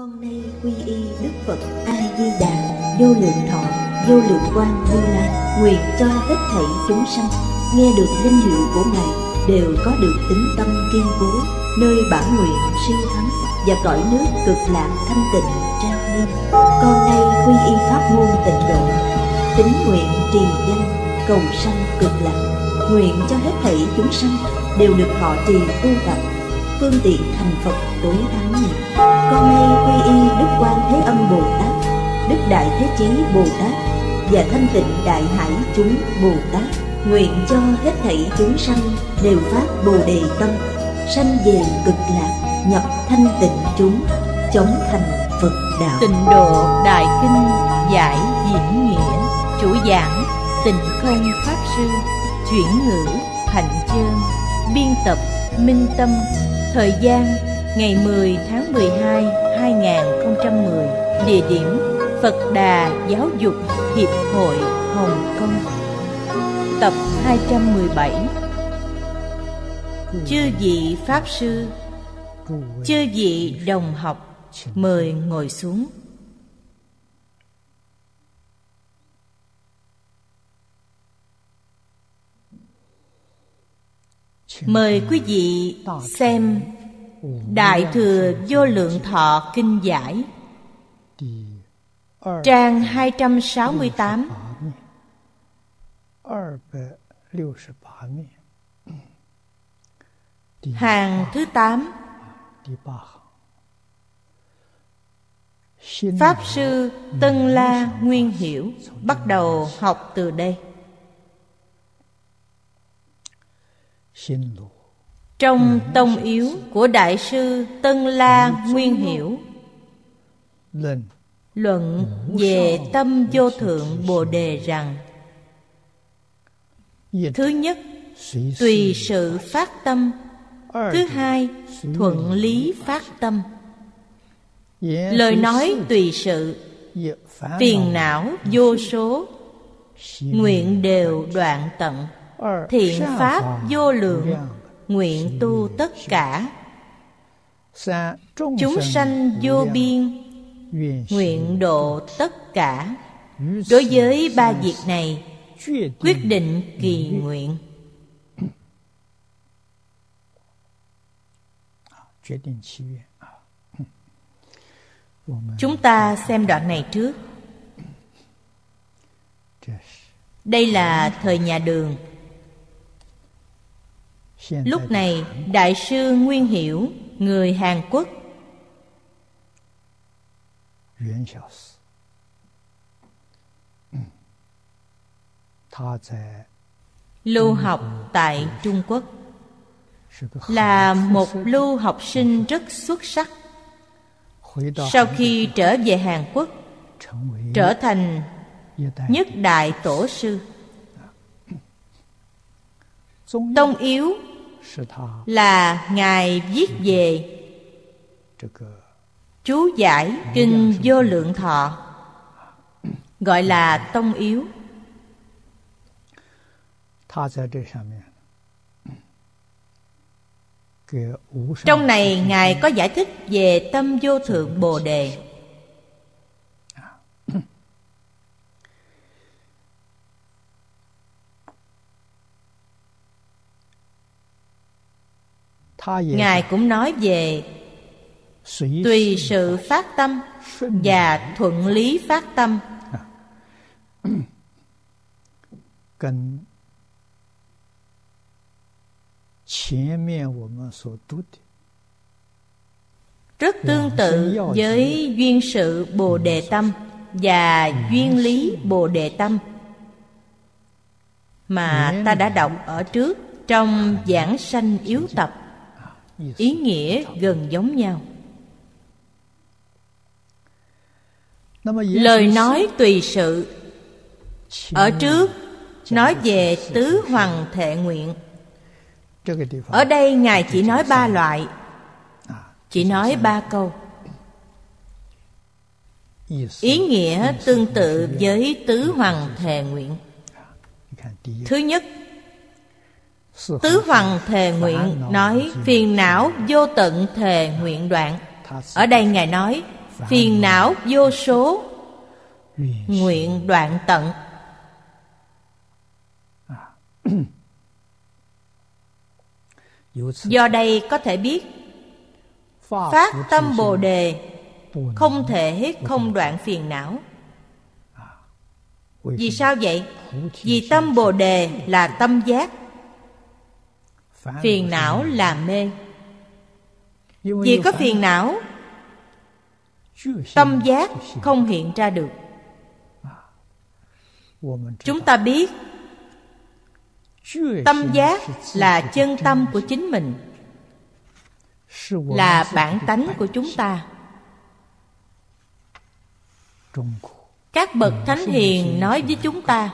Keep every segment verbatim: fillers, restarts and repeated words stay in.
Con nay quy y Đức Phật A Di Đà, vô lượng thọ, vô lượng quang Như Lai, nguyện cho hết thảy chúng sanh nghe được danh hiệu của Ngài đều có được tín tâm kiên cố, nơi bản nguyện siêu thắng và cõi nước cực lạc thanh tịnh trang nghiêm. Con nay quy y pháp môn tịnh độ, tín nguyện trì danh cầu sanh cực lạc, nguyện cho hết thảy chúng sanh đều được thọ trì tu tập, phương tiện thành Phật tối thắng này. Con nay quy y Đức Quan Thế Âm Bồ Tát, Đức Đại Thế Chí Bồ Tát và Thanh Tịnh Đại Hải chúng Bồ Tát, nguyện cho hết thảy chúng sanh đều phát Bồ Đề tâm, sanh về cực lạc, nhập thanh tịnh chúng, chống thành Phật đạo. Tịnh Độ Đại Kinh giải diễn nghĩa, chủ giảng Tịnh Không Pháp Sư, chuyển ngữ Hạnh Chương, biên tập Minh Tâm. Thời gian ngày mười tháng mười hai năm hai nghìn không trăm mười. Địa điểm Phật Đà Giáo dục Hiệp hội Hồng Kông. Tập hai trăm mười bảy. Chư vị Pháp Sư, chư vị đồng học, mời ngồi xuống. Mời quý vị xem Đại Thừa Vô Lượng Thọ Kinh Giải, trang hai trăm sáu mươi tám, hàng thứ tám. Pháp Sư Tân La Nguyên Hiểu bắt đầu học từ đây. Trong tông yếu của Đại sư Tân La Nguyên Hiểu, luận về tâm vô thượng Bồ Đề rằng: thứ nhất, tùy sự phát tâm; thứ hai, thuận lý phát tâm. Lời nói tùy sự, phiền não vô số, nguyện đều đoạn tận; thiện pháp vô lượng, nguyện tu tất cả. Chúng sanh vô biên, nguyện độ tất cả. Đối với ba việc này, quyết định kỳ nguyện. Chúng ta xem đoạn này trước. Đây là thời nhà Đường. Lúc này Đại sư Nguyên Hiểu, người Hàn Quốc, lưu học tại Trung Quốc, là một lưu học sinh rất xuất sắc. Sau khi trở về Hàn Quốc, trở thành nhất đại tổ sư. Tông yếu là Ngài viết về chú giải Kinh Vô Lượng Thọ, gọi là tông yếu. Trong này Ngài có giải thích về tâm vô thượng Bồ Đề. Ngài cũng nói về tùy sự phát tâm và thuận lý phát tâm. Rất tương tự với duyên sự Bồ Đề tâm và duyên lý Bồ Đề tâm mà ta đã đọc ở trước trong Giảng Sanh Yếu Tập. Ý nghĩa gần giống nhau. Lời nói tùy sự ở trước nói về tứ hoằng thệ nguyện. Ở đây Ngài chỉ nói ba loại, chỉ nói ba câu. Ý nghĩa tương tự với tứ hoằng thệ nguyện. Thứ nhất, tứ hoằng thề nguyện nói phiền não vô tận thề nguyện đoạn. Ở đây Ngài nói Phiền não vô số, nguyện đoạn tận. Do đây có thể biết, phát tâm Bồ Đề không thể không đoạn phiền não. Vì sao vậy? Vì tâm Bồ Đề là tâm giác, phiền não là mê. Vì có phiền não, tâm giác không hiện ra được. Chúng ta biết tâm giác là chân tâm của chính mình, là bản tánh của chúng ta. Các bậc thánh hiền nói với chúng ta,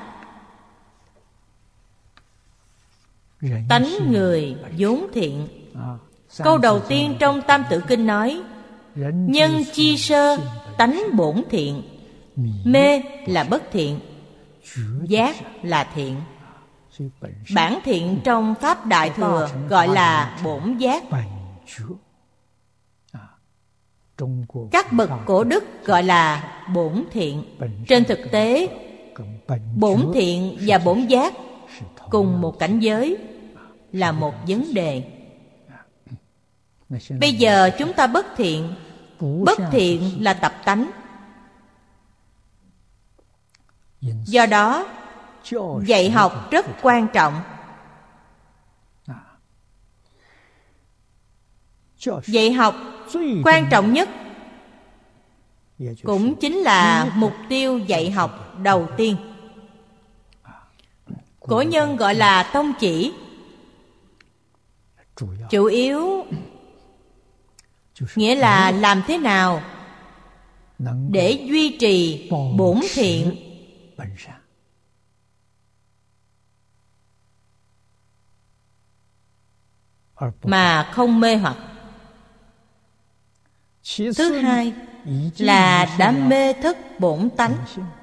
tánh người vốn thiện. Câu đầu tiên trong Tam Tự Kinh nói, nhân chi sơ tánh bổn thiện. Mê là bất thiện, giác là thiện. Bản thiện trong Pháp Đại Thừa gọi là bổn giác. Các bậc cổ đức gọi là bổn thiện. Trên thực tế, bổn thiện và bổn giác cùng một cảnh giới, là một vấn đề. Bây giờ chúng ta bất thiện. Bất thiện là tập tánh. Do đó, dạy học rất quan trọng. Dạy học quan trọng nhất cũng chính là mục tiêu dạy học đầu tiên. Cổ nhân gọi là tông chỉ. Chủ yếu nghĩa là làm thế nào để duy trì bổn thiện, mà không mê hoặc. Thứ hai là đã mê thất bổn tánh.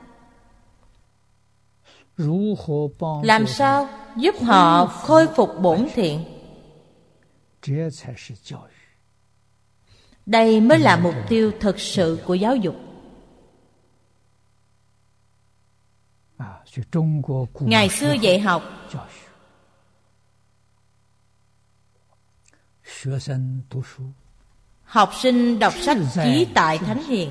Làm sao giúp họ khôi phục bổn thiện? Đây mới là mục tiêu thực sự của giáo dục. Ngày xưa dạy học, học sinh đọc sách chí tại thánh hiền.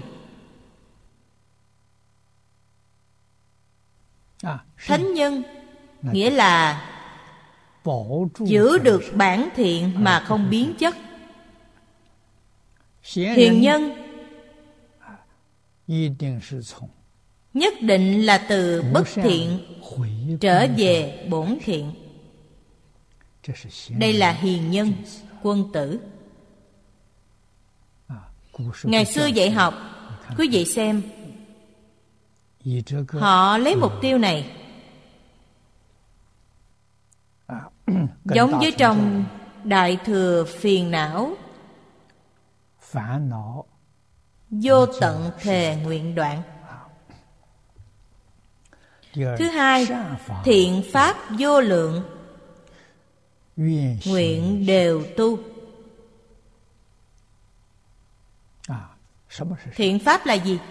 Thánh nhân nghĩa là giữ được bản thiện mà không biến chất. Hiền nhân nhất định là từ bất thiện trở về bổn thiện. Đây là hiền nhân, quân tử. Ngày xưa dạy học, quý vị xem, họ lấy mục tiêu này. Giống với trong Đại Thừa phiền não, vô tận thề nguyện đoạn. Thứ hai, thiện pháp vô lượng, nguyện đều tu. Thiện pháp là gì?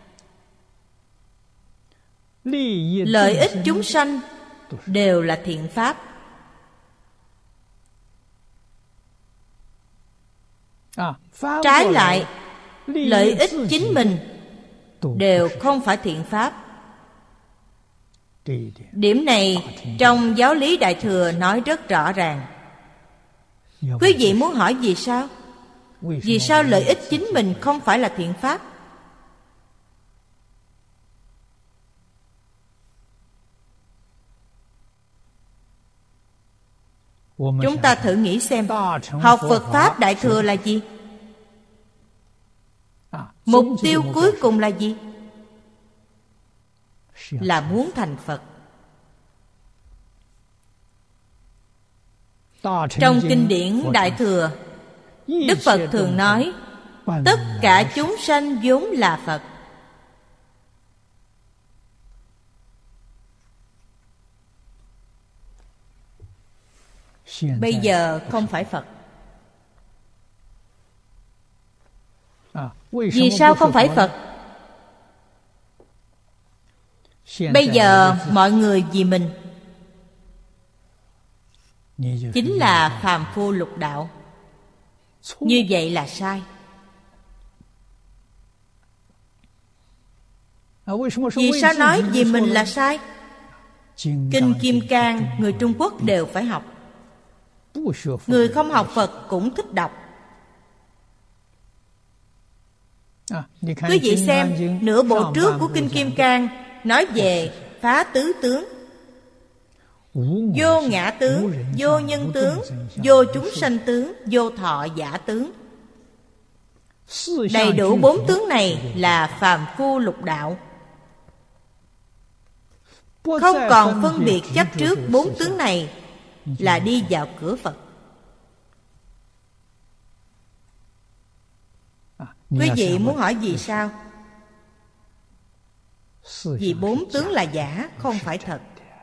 Lợi ích chúng sanh đều là thiện pháp. Trái lại, lợi ích chính mình đều không phải thiện pháp. Điểm này trong giáo lý Đại Thừa nói rất rõ ràng. Quý vị muốn hỏi vì sao? Vì sao lợi ích chính mình không phải là thiện pháp? Chúng ta thử nghĩ xem, học Phật Pháp Đại Thừa là gì? Mục tiêu cuối cùng là gì? Là muốn thành Phật. Trong kinh điển Đại Thừa, Đức Phật thường nói, tất cả chúng sanh vốn là Phật. Bây giờ không phải Phật. Vì sao không phải Phật? Bây giờ mọi người vì mình, chính là phàm phu lục đạo. Như vậy là sai. Vì sao nói vì mình là sai? Kinh Kim Cang người Trung Quốc đều phải học. Người không học Phật cũng thích đọc. Quý vị xem, nửa bộ trước của Kinh Kim Cang nói về phá tứ tướng: vô ngã tướng, vô nhân tướng, vô chúng sanh tướng, vô thọ giả tướng. Đầy đủ bốn tướng này là phàm phu lục đạo, không còn phân biệt chấp trước bốn tướng này là đi vào cửa Phật. Quý vị muốn hỏi vì sao? Vì bốn tướng là giả, không phải thật.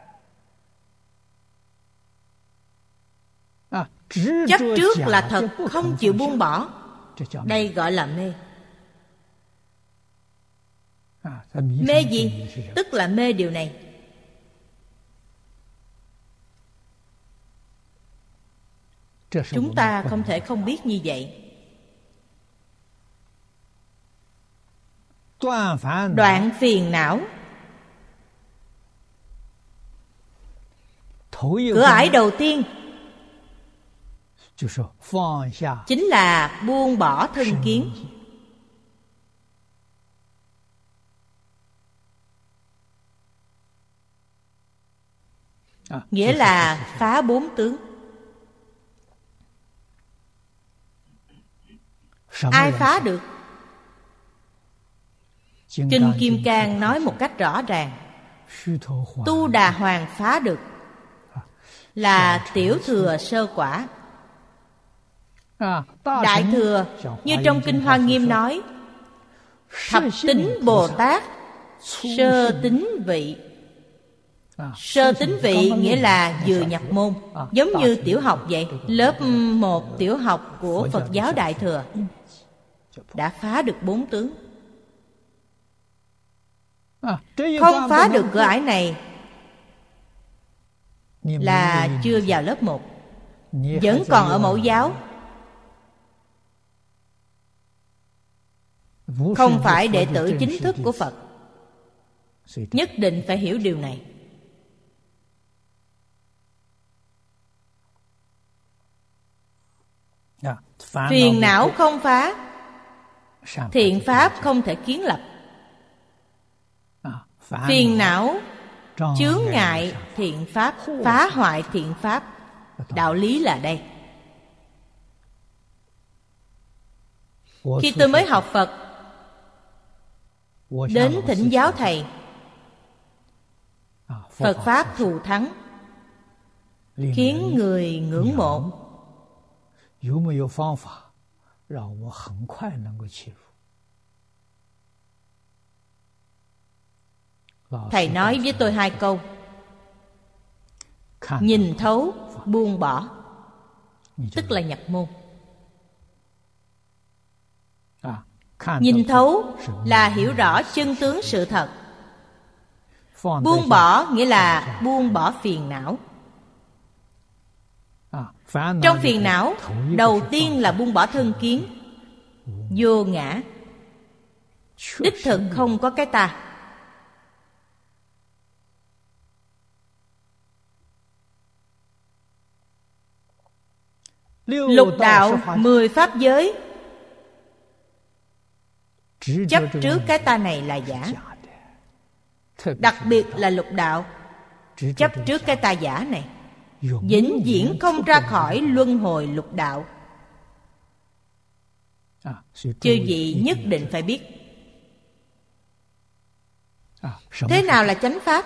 Chấp trước là thật, không chịu buông bỏ. Đây gọi là mê. Mê gì? Tức là mê điều này. Chúng ta không thể không biết như vậy. Đoạn phiền não. Cửa ải đầu tiên chính là buông bỏ thân kiến. Nghĩa là phá bốn tướng. Ai phá được? Kinh Kim Cang nói một cách rõ ràng: Tu Đà Hoàng phá được, là tiểu thừa sơ quả. Đại thừa, như trong Kinh Hoa Nghiêm nói, thập tính Bồ Tát sơ tính vị. Sơ tính vị nghĩa là vừa nhập môn, giống như tiểu học vậy. Lớp một tiểu học của Phật giáo Đại thừa đã phá được bốn tướng. Không phá được cửa ải này là chưa vào lớp một, vẫn còn ở mẫu giáo. Không phải đệ tử chính thức của Phật. Nhất định phải hiểu điều này. Phiền não không phá, thiện pháp không thể kiến lập. Phiền não chướng ngại thiện pháp, phá hoại thiện pháp. Đạo lý là đây. Khi tôi mới học Phật, đến thỉnh giáo thầy, Phật pháp thù thắng, khiến người ngưỡng mộ. Thầy nói với tôi hai câu: nhìn thấu, buông bỏ, tức là nhập môn. Nhìn thấu là hiểu rõ chân tướng sự thật. Buông bỏ nghĩa là buông bỏ phiền não. Trong phiền não, đầu tiên là buông bỏ thân kiến, vô ngã. Đích thực không có cái ta. Lục đạo mười pháp giới, chấp trước cái ta này là giả. Đặc biệt là lục đạo, chấp trước cái ta giả này, vĩnh viễn không ra khỏi luân hồi lục đạo. Chư vị nhất định phải biết. Thế nào là chánh pháp?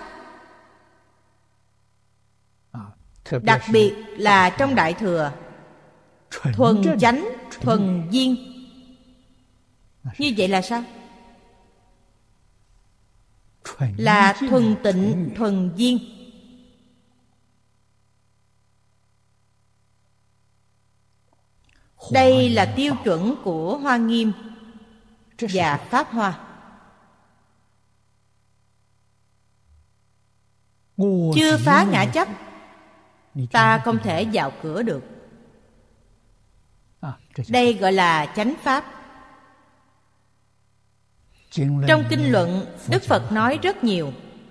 Đặc biệt là trong Đại Thừa, thuần chánh, thuần viên. Như vậy là sao? Là thuần tịnh, thuần viên. Đây là tiêu chuẩn của Hoa Nghiêm. và pháp hoa. Chưa phá ngã chấp, ta không thể vào cửa được. Đây gọi là chánh pháp. Trong kinh luận, Đức Phật nói rất nhiều.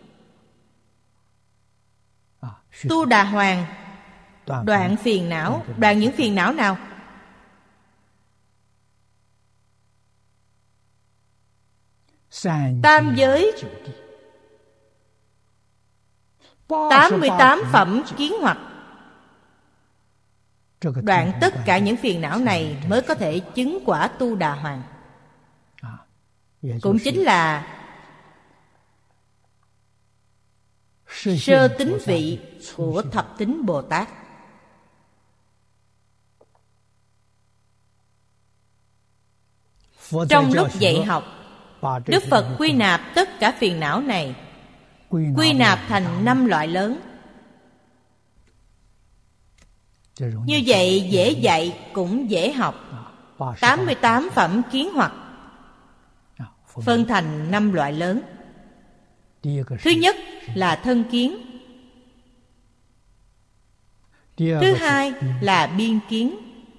Tu Đà Hoàng đoạn phiền não. Đoạn những phiền não nào? Tam giới, tám mươi tám phẩm kiến hoặc. Đoạn tất cả những phiền não này mới có thể chứng quả Tu Đà Hoàng. Cũng chính là sơ tín vị của thập tín Bồ Tát. Trong lúc dạy học, Đức Phật quy nạp tất cả phiền não này, quy nạp thành năm loại lớn. Như vậy dễ dạy cũng dễ học. Tám mươi tám phẩm kiến hoặc phân thành năm loại lớn. Thứ nhất là thân kiến. Thứ hai là biên kiến.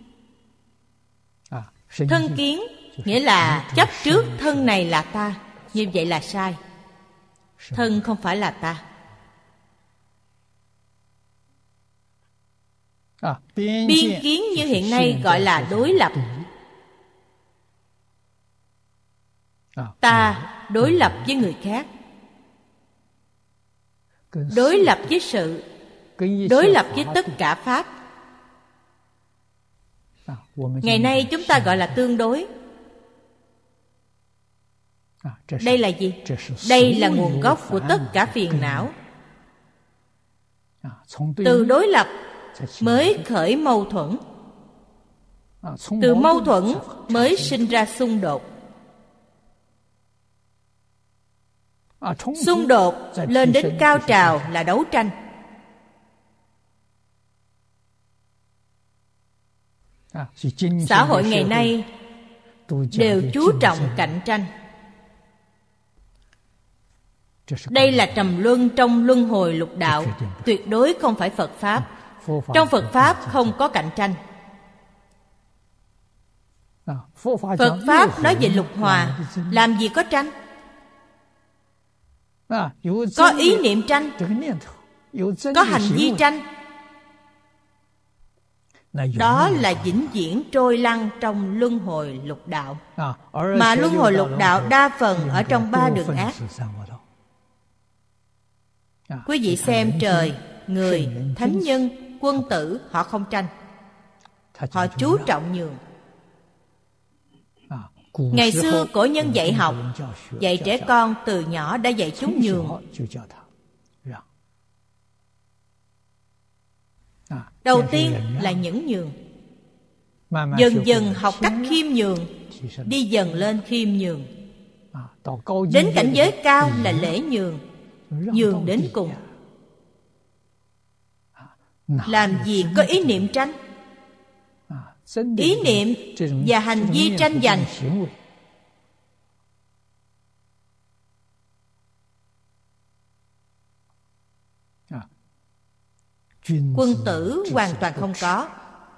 Thân kiến nghĩa là chấp trước thân này là ta. Như vậy là sai. Thân không phải là ta. Biên kiến như hiện nay gọi là đối lập. Ta đối lập với người khác, đối lập với sự, đối lập với tất cả pháp. Ngày nay chúng ta gọi là tương đối. Đây là gì? Đây là nguồn gốc của tất cả phiền não. Từ đối lập mới khởi mâu thuẫn. Từ mâu thuẫn mới sinh ra xung đột. Xung đột lên đến cao trào là đấu tranh. Xã hội ngày nay đều chú trọng cạnh tranh. Đây là trầm luân trong luân hồi lục đạo, tuyệt đối không phải Phật Pháp. Trong Phật Pháp không có cạnh tranh. Phật Pháp nói về lục hòa, làm gì có tranh? Có ý niệm tranh, có hành vi tranh. Đó là vĩnh viễn trôi lăn trong luân hồi lục đạo. Mà luân hồi lục đạo đa phần ở trong ba đường ác. Quý vị xem trời, người, thánh nhân, quân tử, họ không tranh. Họ chú trọng nhường. Ngày xưa cổ nhân dạy học, dạy trẻ con từ nhỏ đã dạy chúng nhường. Đầu tiên là nhẫn nhường. Dần dần học cách khiêm nhường, đi dần lên khiêm nhường. Đến cảnh giới cao là lễ nhường, nhường đến cùng. Làm gì có ý niệm tranh? Ý niệm và hành vi tranh giành. Quân tử hoàn toàn không có.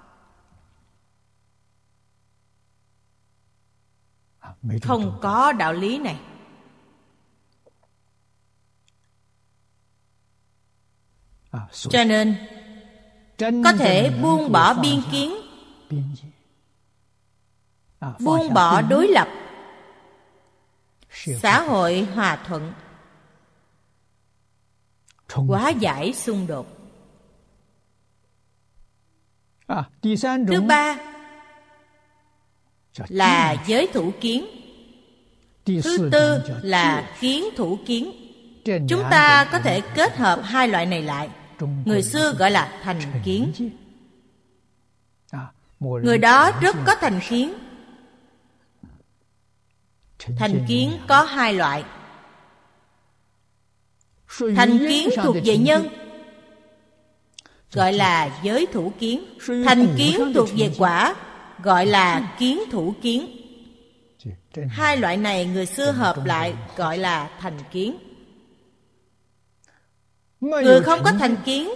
Không có đạo lý này. Cho nên có thể buông bỏ biên kiến, buông bỏ đối lập, xã hội hòa thuận, hóa giải xung đột. Thứ ba là giới thủ kiến. Thứ tư là kiến thủ kiến. Chúng ta có thể kết hợp hai loại này lại. Người xưa gọi là thành kiến. Người đó rất có thành kiến. Thành kiến có hai loại. Thành kiến thuộc về nhân, gọi là giới thủ kiến. Thành kiến thuộc về quả, gọi là kiến thủ kiến. Hai loại này người xưa hợp lại gọi là thành kiến. Người không có thành kiến,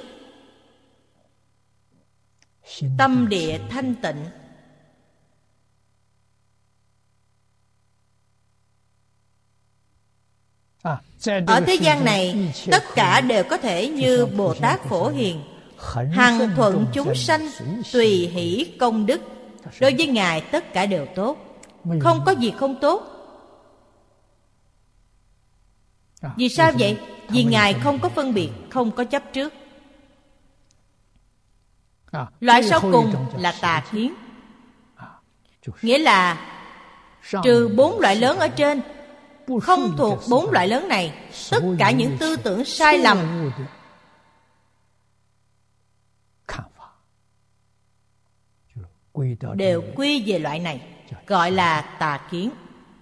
tâm địa thanh tịnh, ở thế gian này tất cả đều có thể như Bồ Tát Phổ Hiền, hằng thuận chúng sanh, tùy hỷ công đức. Đối với Ngài tất cả đều tốt, không có gì không tốt. Vì sao vậy? Vì Ngài không có phân biệt, không có chấp trước. Loại sau cùng là tà kiến, nghĩa là trừ bốn loại lớn ở trên, không thuộc bốn loại lớn này, tất cả những tư tưởng sai lầm đều quy về loại này, gọi là tà kiến.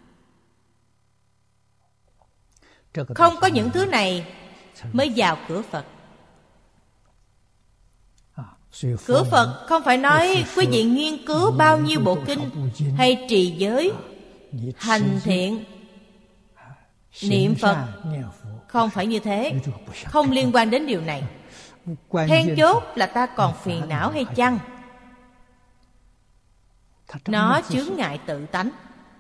Không có những thứ này mới vào cửa Phật. Cửa Phật không phải nói quý vị nghiên cứu bao nhiêu bộ kinh, hay trì giới, hành thiện, niệm Phật. Không phải như thế, không liên quan đến điều này. Then chốt là ta còn phiền não hay chăng? Nó chướng ngại tự tánh.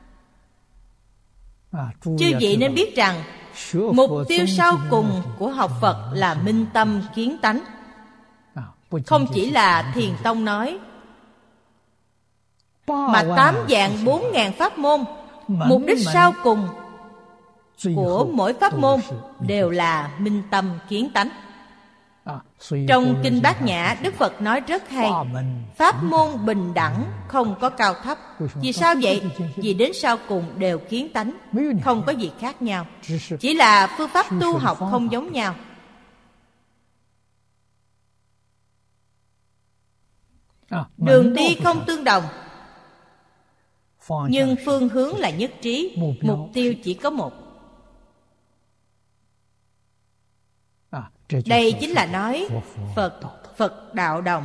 Chư vị nên biết rằng mục tiêu sau cùng của học Phật là minh tâm kiến tánh. Không chỉ là Thiền Tông nói, mà tám vạn bốn ngàn pháp môn, mục đích sau cùng của mỗi pháp môn đều là minh tâm kiến tánh. Trong Kinh Bát Nhã, Đức Phật nói rất hay: pháp môn bình đẳng, không có cao thấp. Vì sao vậy? Vì đến sau cùng đều kiến tánh, không có gì khác nhau, chỉ là phương pháp tu học không giống nhau. Đường đi không tương đồng, nhưng phương hướng là nhất trí, mục tiêu chỉ có một. Đây chính là nói Phật, Phật đạo đồng.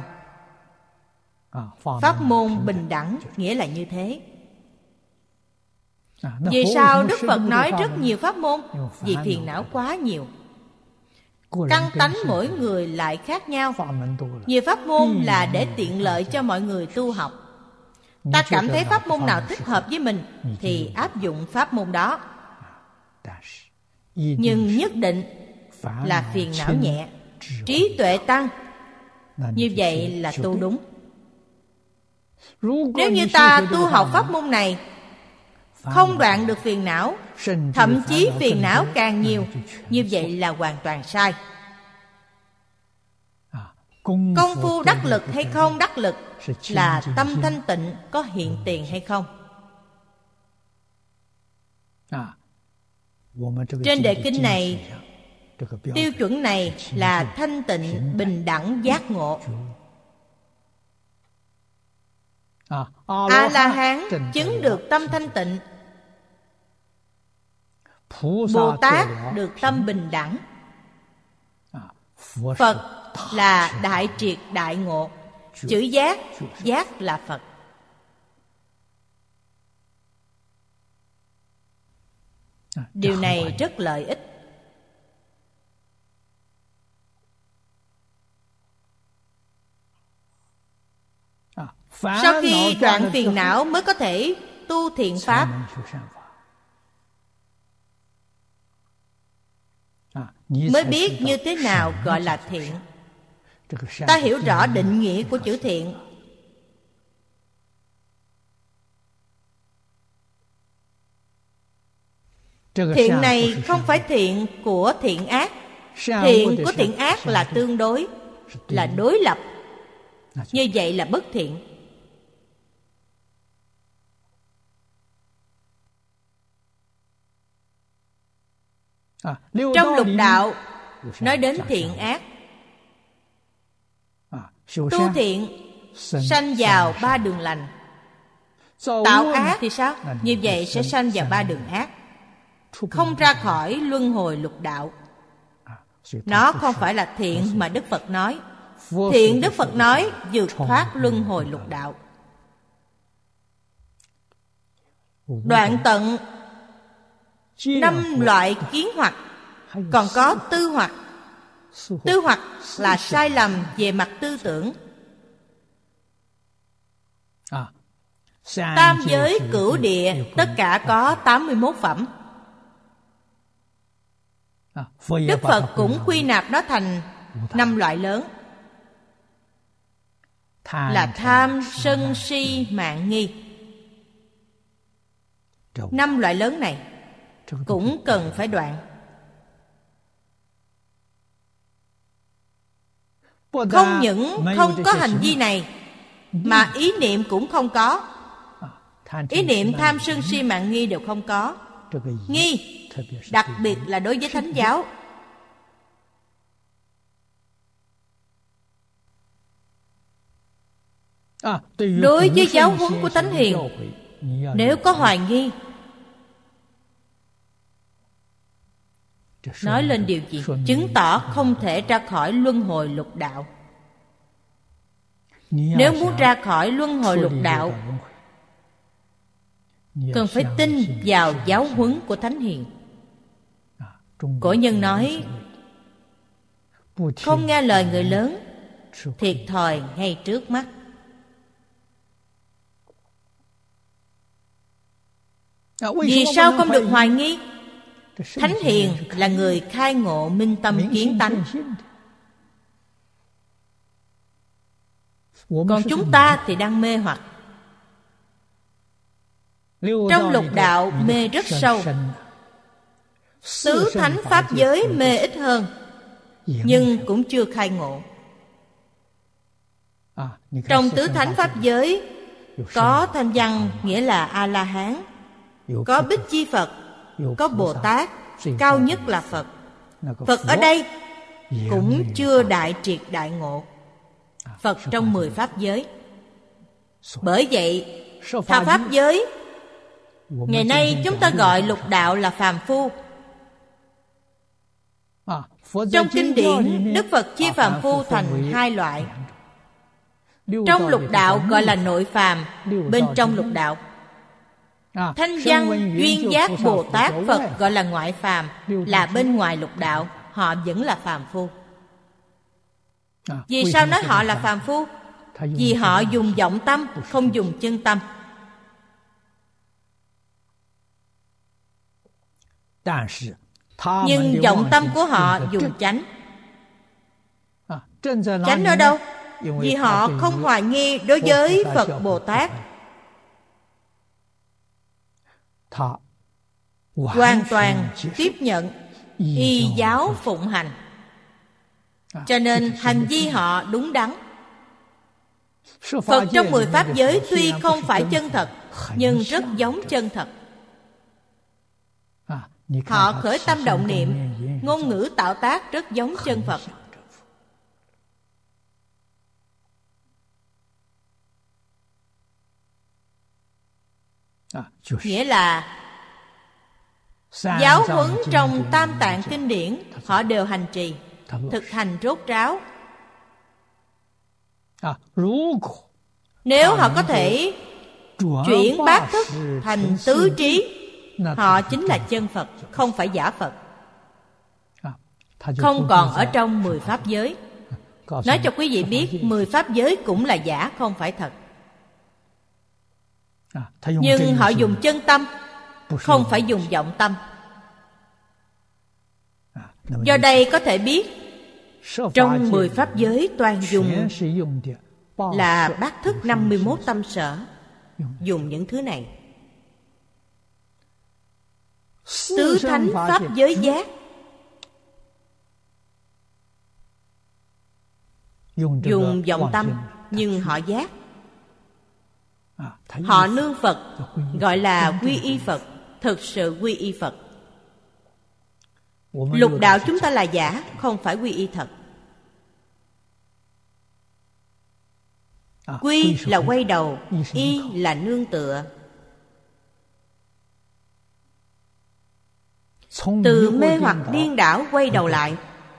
Pháp môn bình đẳng nghĩa là như thế. Vì sao Đức Phật nói rất nhiều pháp môn? Vì phiền não quá nhiều. Căn tánh mỗi người lại khác nhau. Nhiều pháp môn là để tiện lợi cho mọi người tu học. Ta cảm thấy pháp môn nào thích hợp với mình thì áp dụng pháp môn đó. Nhưng nhất định là phiền não nhẹ, trí tuệ tăng. Như vậy là tu đúng. Nếu như ta tu học pháp môn này không đoạn được phiền não, thậm chí phiền não càng nhiều, như vậy là hoàn toàn sai. Công phu đắc lực hay không đắc lực là tâm thanh tịnh có hiện tiền hay không. Trên đề kinh này, tiêu chuẩn này là thanh tịnh, bình đẳng, giác ngộ. A-la-hán chứng được tâm thanh tịnh, Bồ Tát được tâm bình đẳng, Phật là đại triệt đại ngộ. Chữ giác, giác là Phật. Điều này rất lợi ích. Sau khi đoạn phiền não mới có thể tu thiện pháp. Mới biết như thế nào gọi là thiện. Ta hiểu rõ định nghĩa của chữ thiện. Thiện này không phải thiện của thiện ác. Thiện của thiện ác là tương đối, là đối lập. Như vậy là bất thiện. Trong lục đạo nói đến thiện ác. Tu thiện sanh vào ba đường lành. Tạo ác thì sao? Như vậy sẽ sanh vào ba đường ác, không ra khỏi luân hồi lục đạo. Nó không phải là thiện mà Đức Phật nói. Thiện Đức Phật nói vượt thoát luân hồi lục đạo. đoạn tận năm loại kiến hoặc, còn có tư hoặc. Tư hoặc là sai lầm về mặt tư tưởng. Tam giới cửu địa tất cả có tám mươi mốt phẩm. Đức Phật cũng quy nạp nó thành năm loại lớn, là tham, sân, si, mạn, nghi. Năm loại lớn này cũng cần phải đoạn. Không những không có hành vi này, mà ý niệm cũng không có. Ý niệm tham sân si mạn nghi đều không có. Nghi đặc biệt là đối với Thánh giáo. Đối với giáo huấn của Thánh Hiền, nếu có hoài nghi, nói lên điều gì? Chứng tỏ không thể ra khỏi luân hồi lục đạo. Nếu muốn ra khỏi luân hồi lục đạo, cần phải tin vào giáo huấn của Thánh Hiền. Cổ nhân nói, không nghe lời người lớn, thiệt thòi ngay trước mắt. Vì sao không được hoài nghi? Thánh Hiền là người khai ngộ minh tâm kiến tánh. Còn chúng ta thì đang mê hoặc. Trong lục đạo mê rất sâu. Tứ thánh pháp giới mê ít hơn, nhưng cũng chưa khai ngộ. Trong tứ thánh pháp giới có Thanh Văn nghĩa là A-la-hán, có Bích Chi Phật, có Bồ Tát, cao nhất là Phật. Phật ở đây cũng chưa đại triệt đại ngộ. Phật trong mười pháp giới. Bởi vậy thà pháp giới, ngày nay chúng ta gọi lục đạo là phàm phu. Trong kinh điển, Đức Phật chia phàm phu thành hai loại. Trong lục đạo gọi là nội phàm, bên trong lục đạo. Thanh Văn, Duyên Giác, Bồ Tát, Phật gọi là ngoại phàm, là bên ngoài lục đạo. Họ vẫn là phàm phu. Vì sao nói họ là phàm phu? Vì họ dùng vọng tâm, không dùng chân tâm. Nhưng vọng tâm của họ dùng chánh. Chánh ở đâu? Vì họ không hoài nghi đối với Phật Bồ Tát, hoàn toàn tiếp nhận, y giáo phụng hành. Cho nên hành vi họ đúng đắn. Phật trong mười pháp giới tuy không phải chân thật, nhưng rất giống chân thật. Họ khởi tâm động niệm, ngôn ngữ tạo tác rất giống chân Phật. Nghĩa là giáo huấn trong Tam Tạng kinh điển họ đều hành trì, thực hành rốt ráo. Nếu họ có thể chuyển bát thức thành tứ trí, họ chính là chân Phật, không phải giả Phật. Không còn ở trong mười pháp giới. Nói cho quý vị biết, mười pháp giới cũng là giả, không phải thật. Nhưng họ dùng chân tâm, không phải dùng vọng tâm. Do đây có thể biết, trong mười pháp giới toàn dùng là bát thức năm mươi mốt tâm sở. Dùng những thứ này. Tứ thánh pháp giới giác, dùng vọng tâm, nhưng họ giác. Họ nương Phật, gọi là quy y Phật, thực sự quy y Phật. Lục đạo chúng ta là giả, không phải quy y thật. Quy là quay đầu, y là nương tựa. Từ mê hoặc điên đảo quay đầu lại,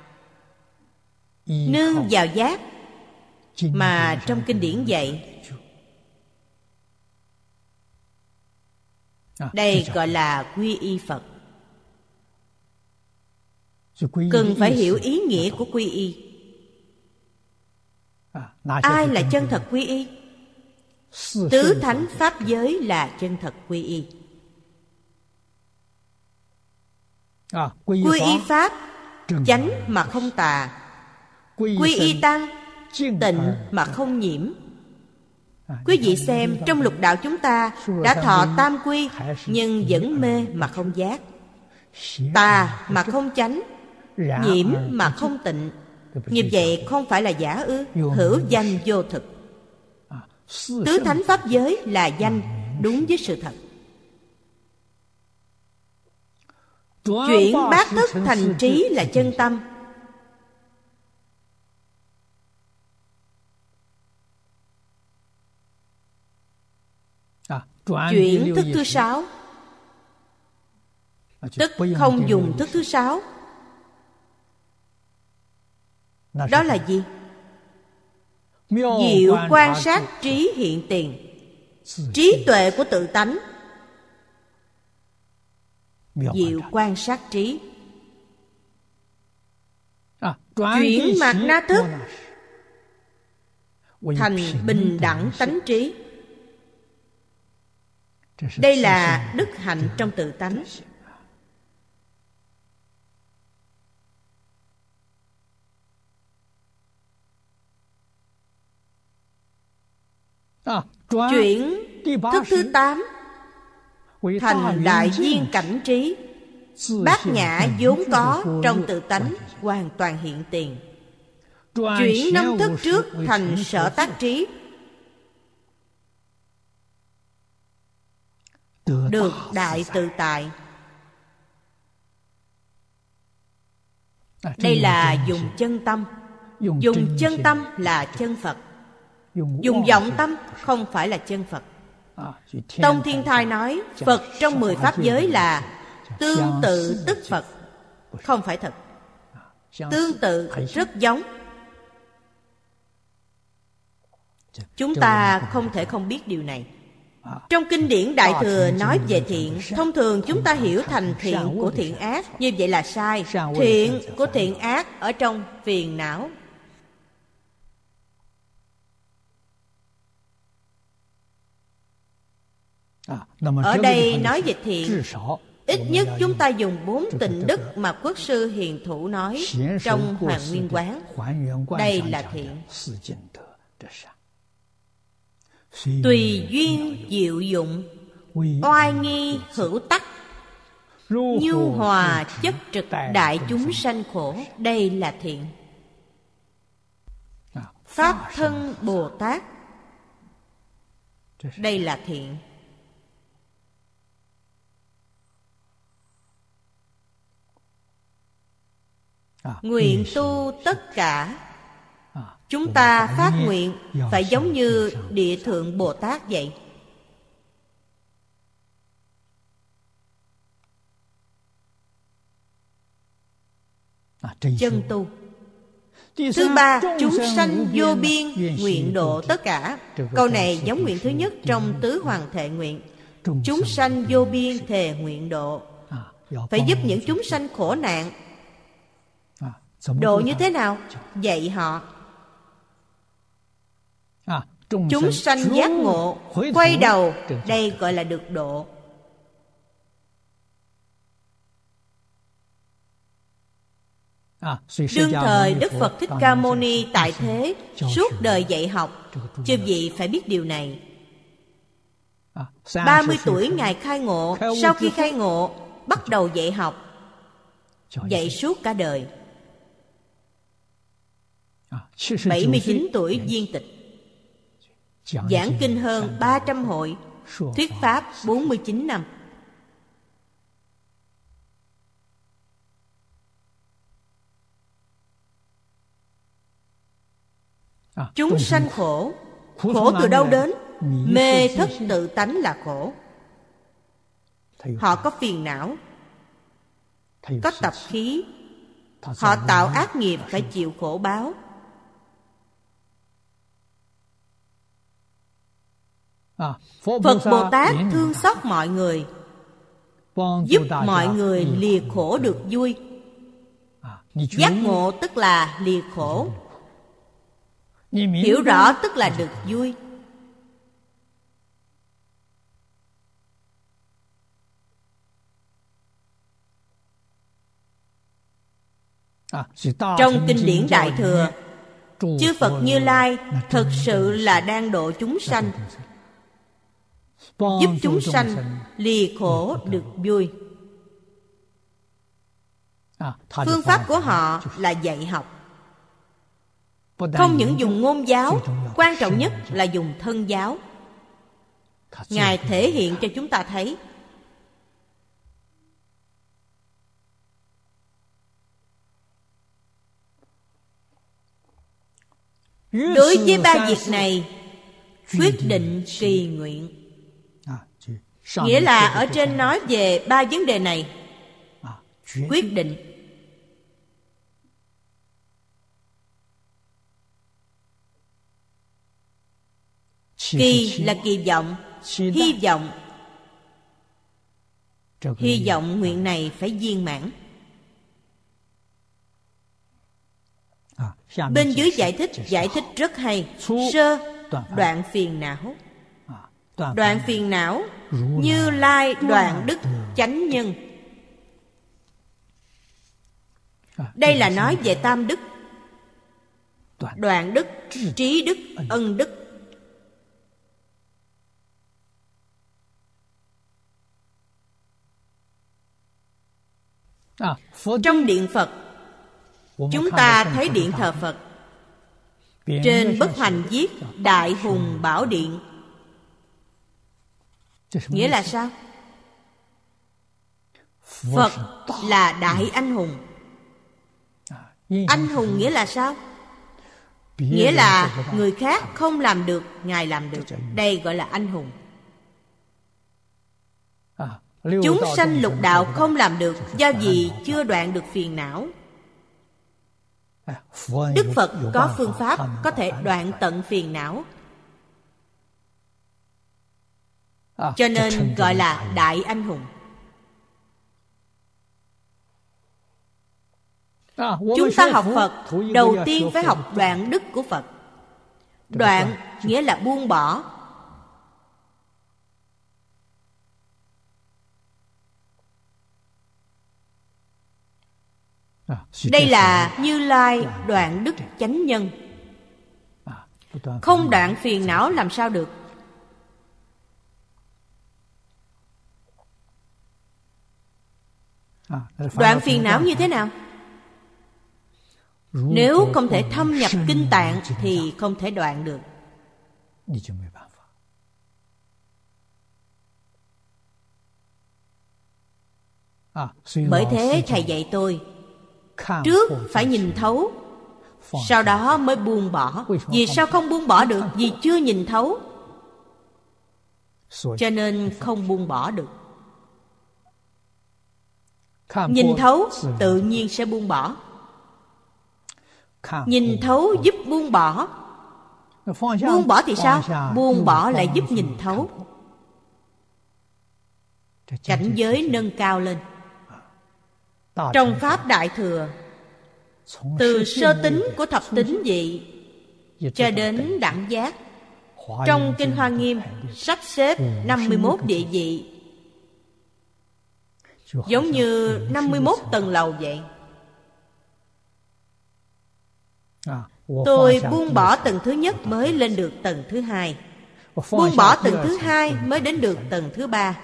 nương vào giác. Mà trong kinh điển dạy, Đây gọi là quy y Phật. Cần phải hiểu ý nghĩa của quy y. Ai là chân thật quy y? Tứ thánh pháp giới là chân thật quy y. Quy y pháp chánh mà không tà, quy y tăng tịnh mà không nhiễm. Quý vị xem, trong lục đạo chúng ta đã thọ tam quy, nhưng vẫn mê mà không giác, tà mà không chánh, nhiễm mà không tịnh. Như vậy không phải là giả ư? Hữu danh vô thực. Tứ thánh pháp giới là danh, đúng với sự thật. Chuyển bát thức thành trí là chân tâm. Chuyển thức thứ sáu, tức không dùng thức thứ sáu. Đó là gì? Diệu quan sát trí hiện tiền, trí tuệ của tự tánh. Diệu quan sát trí. Chuyển mạt na thức thành bình đẳng tánh trí. Đây là đức hạnh trong tự tánh. Chuyển thức thứ tám thành đại viên cảnh trí. Bát nhã vốn có trong tự tánh hoàn toàn hiện tiền. Chuyển năm thức trước thành sở tác trí, được đại tự tại. Đây là dùng chân tâm. Dùng chân tâm là chân Phật. Dùng vọng tâm không phải là chân Phật. Tông Thiên Thai nói Phật trong mười pháp giới là tương tự tức Phật. Không phải thật. Tương tự rất giống. Chúng ta không thể không biết điều này. Trong kinh điển Đại Thừa nói về thiện, thông thường chúng ta hiểu thành thiện của thiện ác. Như vậy là sai. Thiện của thiện ác ở trong phiền não. Ở đây nói về thiện, ít nhất chúng ta dùng bốn tịnh đức mà Quốc sư Hiền Thủ nói trong Hoàn Nguyên Quán. Đây là thiện. Tùy duyên diệu dụng, oai nghi hữu tắc, nhu hòa chất trực đại chúng sanh khổ. Đây là thiện. Pháp thân Bồ Tát. Đây là thiện. Nguyện tu tất cả. Chúng ta phát nguyện phải giống như Địa Thượng Bồ Tát vậy. Chân tu. Thứ ba, chúng sanh vô biên nguyện độ tất cả. Câu này giống nguyện thứ nhất trong Tứ Hoàng Thệ Nguyện. Chúng sanh vô biên thề nguyện độ. Phải giúp những chúng sanh khổ nạn. Độ như thế nào? Dạy họ. Chúng sanh giác ngộ, quay đầu. Đây gọi là được độ. Đương thời Đức Phật Thích Ca Mâu Ni tại thế, suốt đời dạy học. Chư vị phải biết điều này. Ba mươi tuổi Ngài khai ngộ. Sau khi khai ngộ, bắt đầu dạy học. Dạy suốt cả đời. Bảy mươi chín tuổi viên tịch. Giảng kinh hơn ba trăm hội. Thuyết pháp bốn mươi chín năm. Chúng sanh khổ. Khổ từ đâu đến? Mê thất tự tánh là khổ. Họ có phiền não, có tập khí. Họ tạo ác nghiệp phải chịu khổ báo. Phật Bồ Tát thương xót mọi người, giúp mọi người lìa khổ được vui. Giác ngộ tức là lìa khổ, hiểu rõ tức là được vui. Trong kinh điển Đại Thừa, chư Phật Như Lai thực sự là đang độ chúng sanh, giúp chúng sanh lìa khổ được vui. Phương pháp của họ là dạy học, không những dùng ngôn giáo, quan trọng nhất là dùng thân giáo. Ngài thể hiện cho chúng ta thấy đối với ba việc này quyết định kỳ nguyện. Nghĩa là ở trên nói về ba vấn đề này. Quyết định, kỳ là kỳ vọng, hy vọng. Hy vọng nguyện này phải viên mãn. Bên dưới giải thích, giải thích rất hay. Sơ, đoạn phiền não. Đoạn phiền não, Như Lai đoạn đức chánh nhân. Đây là nói về tam đức: đoạn đức, trí đức, ân đức. Trong điện Phật, chúng ta thấy điện thờ Phật. Trên bức hoành viết Đại Hùng Bảo Điện. Nghĩa là sao? Phật là đại anh hùng. Anh hùng nghĩa là sao? Nghĩa là người khác không làm được, Ngài làm được. Đây gọi là anh hùng. Chúng sanh lục đạo không làm được, do vì chưa đoạn được phiền não. Đức Phật có phương pháp có thể đoạn tận phiền não, cho nên gọi là đại anh hùng. Chúng ta học Phật, đầu tiên phải học đoạn đức của Phật. Đoạn nghĩa là buông bỏ. Đây là Như Lai đoạn đức chánh nhân. Không đoạn phiền não làm sao được? Đoạn phiền não như thế nào? Nếu không thể thâm nhập kinh tạng thì không thể đoạn được. Bởi thế Thầy dạy tôi, trước phải nhìn thấu, sau đó mới buông bỏ. Vì sao không buông bỏ được? Vì chưa nhìn thấu, cho nên không buông bỏ được. Nhìn thấu tự nhiên sẽ buông bỏ. Nhìn thấu giúp buông bỏ. Buông bỏ thì sao? Buông bỏ lại giúp nhìn thấu. Cảnh giới nâng cao lên. Trong Pháp Đại Thừa, từ sơ tính của thập tính vị cho đến đẳng giác, trong Kinh Hoa Nghiêm sắp xếp năm mươi mốt địa vị, giống như năm mươi mốt tầng lầu vậy. Tôi buông bỏ tầng thứ nhất mới lên được tầng thứ hai, buông bỏ tầng thứ hai mới đến được tầng thứ ba,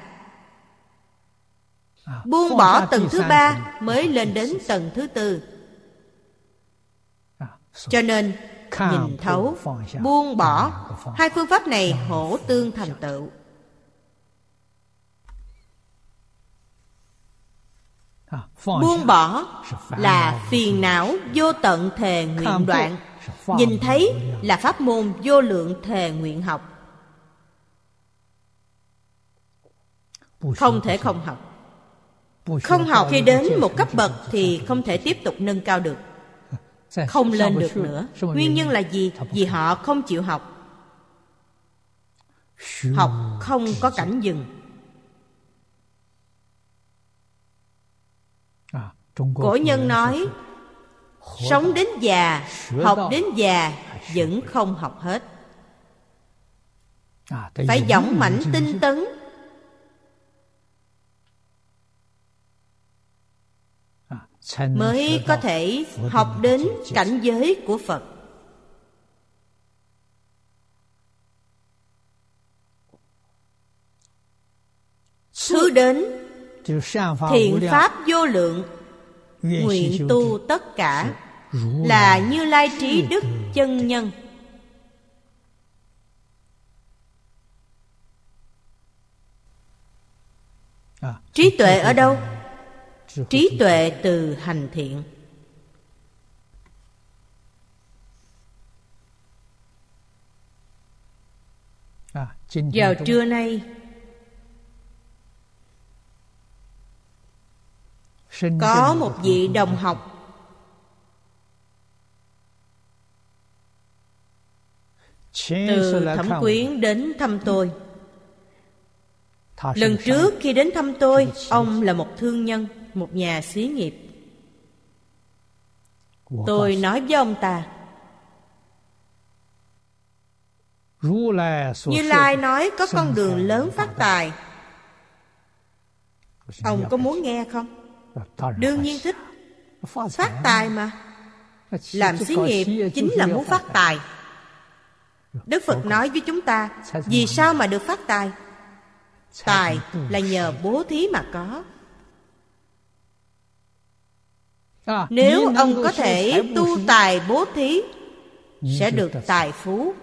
buông bỏ tầng thứ ba mới lên đến tầng thứ tư. Cho nên nhìn thấu, buông bỏ, hai phương pháp này hỗ tương thành tựu. Buông bỏ là phiền não vô tận thề nguyện đoạn. Nhìn thấy là pháp môn vô lượng thề nguyện học. Không thể không học. Không học khi đến một cấp bậc thì không thể tiếp tục nâng cao được, không lên được nữa. Nguyên nhân là gì? Vì họ không chịu học. Học không có cảnh dừng. Cổ nhân nói, sống đến già, học đến già, vẫn không học hết. Phải dũng mãnh tinh tấn, mới có thể học đến cảnh giới của Phật. Thứ đến thiện pháp vô lượng, nguyện tu tất cả, là Như Lai Trí Đức chân nhân. Trí tuệ ở đâu? Trí tuệ từ hành thiện. Vào trưa nay, có một vị đồng học từ Thẩm Quyến đến thăm tôi. Lần trước khi đến thăm tôi, ông là một thương nhân, một nhà xí nghiệp. Tôi nói với ông ta, Như Lai nói có con đường lớn phát tài. Ông có muốn nghe không? Đương nhiên thích. Phát tài mà. Làm xí nghiệp chính là muốn phát tài. Đức Phật nói với chúng ta, vì sao mà được phát tài? Tài là nhờ bố thí mà có. Nếu ông có thể tu tài bố thí, sẽ được tài phú.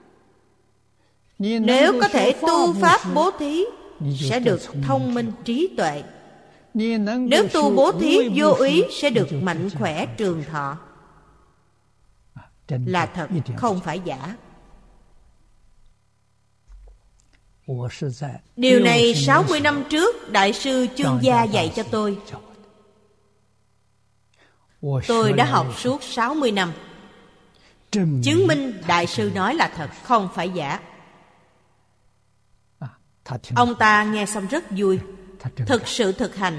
Nếu có thể tu pháp bố thí, sẽ được thông minh trí tuệ. Nếu tu bố thí vô ý, sẽ được mạnh khỏe trường thọ. Là thật, không phải giả. Điều này sáu mươi năm trước Đại sư Chương Gia dạy cho tôi. Tôi đã học suốt sáu mươi năm, chứng minh Đại sư nói là thật, không phải giả. Ông ta nghe xong rất vui, thực sự thực hành.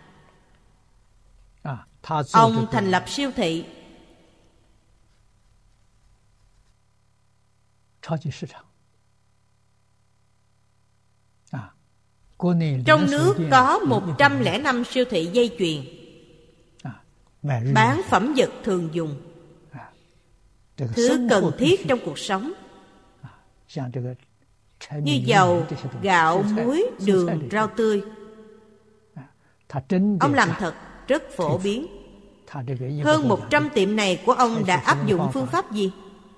Ông thành lập siêu thị. Trong nước có một trăm lẻ năm siêu thị dây chuyền, bán phẩm vật thường dùng, thứ cần thiết trong cuộc sống, như dầu, gạo, muối, đường, rau tươi. Ông làm thật rất phổ biến. Hơn một trăm tiệm này của ông đã áp dụng phương pháp gì?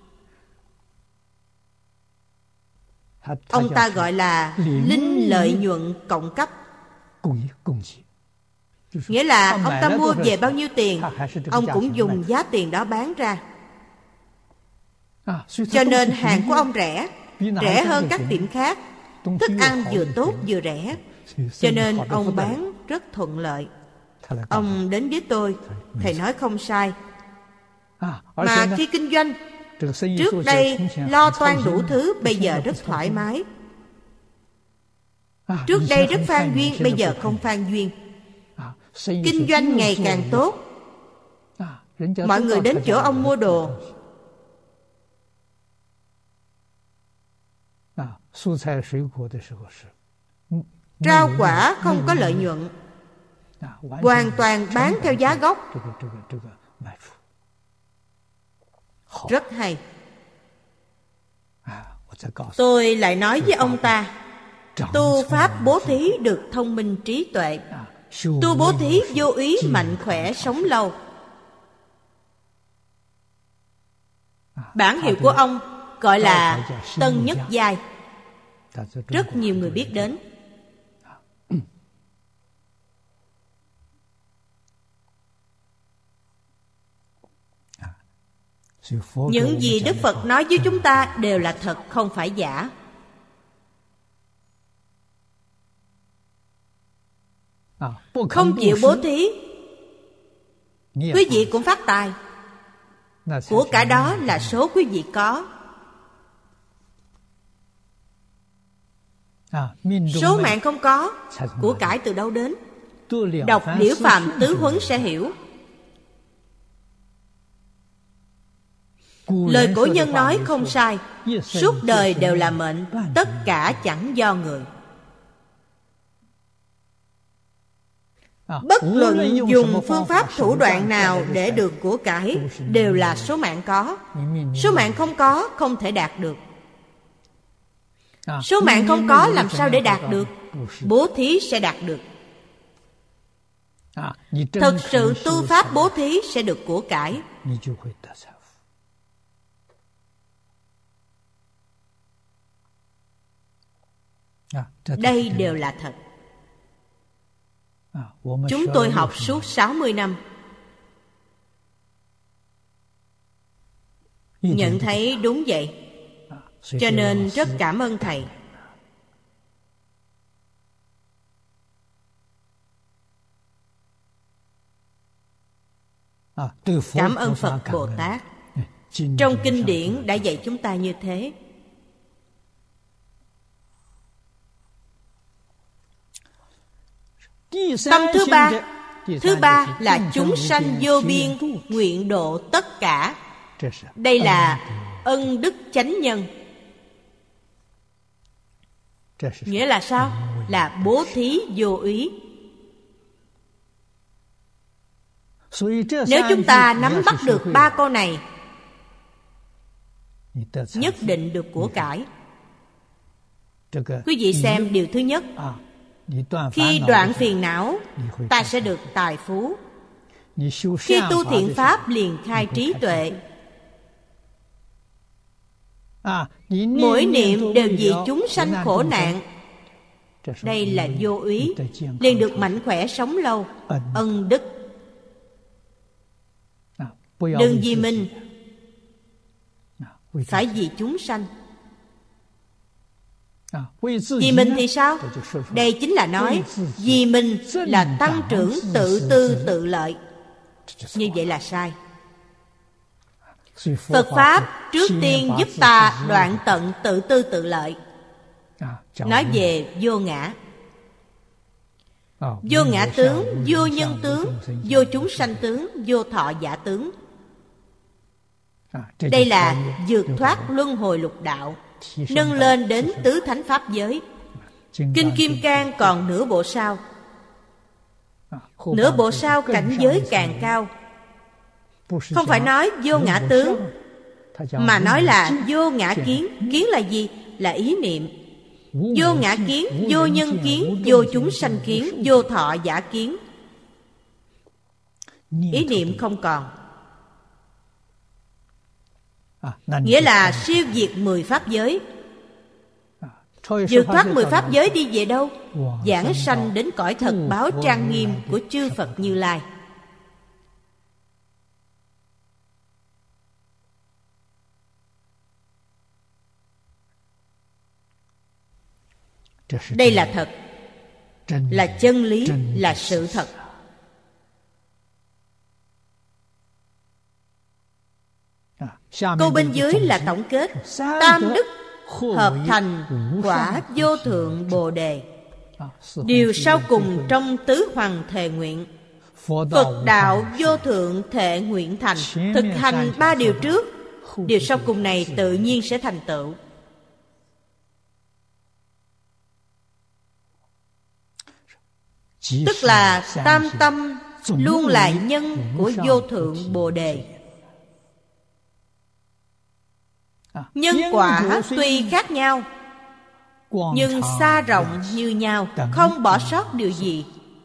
Ông ta gọi là linh lợi nhuận cộng cấp. Nghĩa là ông ta mua về bao nhiêu tiền, ông cũng dùng giá tiền đó bán ra. Cho nên hàng của ông rẻ, rẻ hơn các tiệm khác. Thức ăn vừa tốt vừa rẻ, cho nên ông bán rất thuận lợi. Ông đến với tôi, thầy nói không sai. Mà khi kinh doanh, trước đây lo toan đủ thứ, bây giờ rất thoải mái. Trước đây rất phan duyên, bây giờ không phan duyên. Kinh doanh ngày càng tốt. Mọi người đến chỗ ông mua đồ. Rau quả không có lợi nhuận, hoàn toàn bán theo giá gốc. Rất hay. Tôi lại nói với ông ta, tu pháp bố thí được thông minh trí tuệ, tu bố thí vô ý mạnh khỏe sống lâu. Bản hiệu của ông gọi là Tân Nhất Giai, rất nhiều người biết đến. Những gì Đức Phật nói với chúng ta đều là thật, không phải giả. Không chịu bố thí, quý vị cũng phát tài. Của cả đó là số quý vị có. Số mạng không có, của cải từ đâu đến? Đọc Liễu Phàm Tứ Huấn sẽ hiểu. Lời cổ nhân nói không sai, suốt đời đều là mệnh, tất cả chẳng do người. Bất luận dùng phương pháp thủ đoạn nào để được của cải, đều là số mạng có. Số mạng không có, không thể đạt được. Số mạng không có, làm sao để đạt được? Bố thí sẽ đạt được. Thực sự tu pháp bố thí sẽ được của cải. Đây đều là thật. Chúng tôi học suốt sáu mươi năm, nhận thấy đúng vậy. Cho nên rất cảm ơn Thầy. Cảm ơn Phật Bồ Tát. Trong kinh điển đã dạy chúng ta như thế. Tâm thứ ba, thứ ba là chúng sanh vô biên, nguyện độ tất cả. Đây là ân đức chánh nhân. Nghĩa là sao? Là bố thí vô úy. Nếu chúng ta nắm bắt được ba câu này, nhất định được của cải. Quý vị xem điều thứ nhất. Khi đoạn phiền não, ta sẽ được tài phú. Khi tu thiện pháp liền khai trí tuệ. Mỗi niệm đều vì chúng sanh khổ nạn. Đây là vô úy, liền được mạnh khỏe sống lâu. Ân đức. Đừng vì mình, phải vì chúng sanh. Vì mình thì sao? Đây chính là nói vì mình là tăng trưởng tự tư tự lợi. Như vậy là sai. Phật Pháp trước tiên giúp ta đoạn tận tự tư tự lợi. Nói về vô ngã. Vô ngã tướng, vô nhân tướng, vô chúng sanh tướng, vô thọ giả tướng. Đây là vượt thoát luân hồi lục đạo, nâng lên đến tứ thánh pháp giới. Kinh Kim Cang còn nửa bộ sau. Nửa bộ sau cảnh giới càng cao. Không phải nói vô ngã tướng, mà nói là vô ngã kiến. Kiến là gì? Là ý niệm. Vô ngã kiến, vô nhân kiến, vô chúng sanh kiến, vô thọ giả kiến. Ý niệm không còn. Nghĩa là siêu diệt mười pháp giới. Vượt thoát mười pháp giới đi về đâu? Giảng sanh đến cõi thật báo trang nghiêm của chư Phật Như Lai. Đây là thật, là chân lý, là sự thật. Câu bên dưới là tổng kết. Tam đức hợp thành quả vô thượng Bồ Đề. Điều sau cùng trong tứ hoằng thề nguyện. Phật đạo vô thượng thệ nguyện thành. Thực hành ba điều trước, điều sau cùng này tự nhiên sẽ thành tựu. Tức là tam tâm luôn là nhân của vô thượng Bồ Đề. Nhân quả tuy khác nhau, nhưng xa rộng như nhau, không bỏ sót điều gì,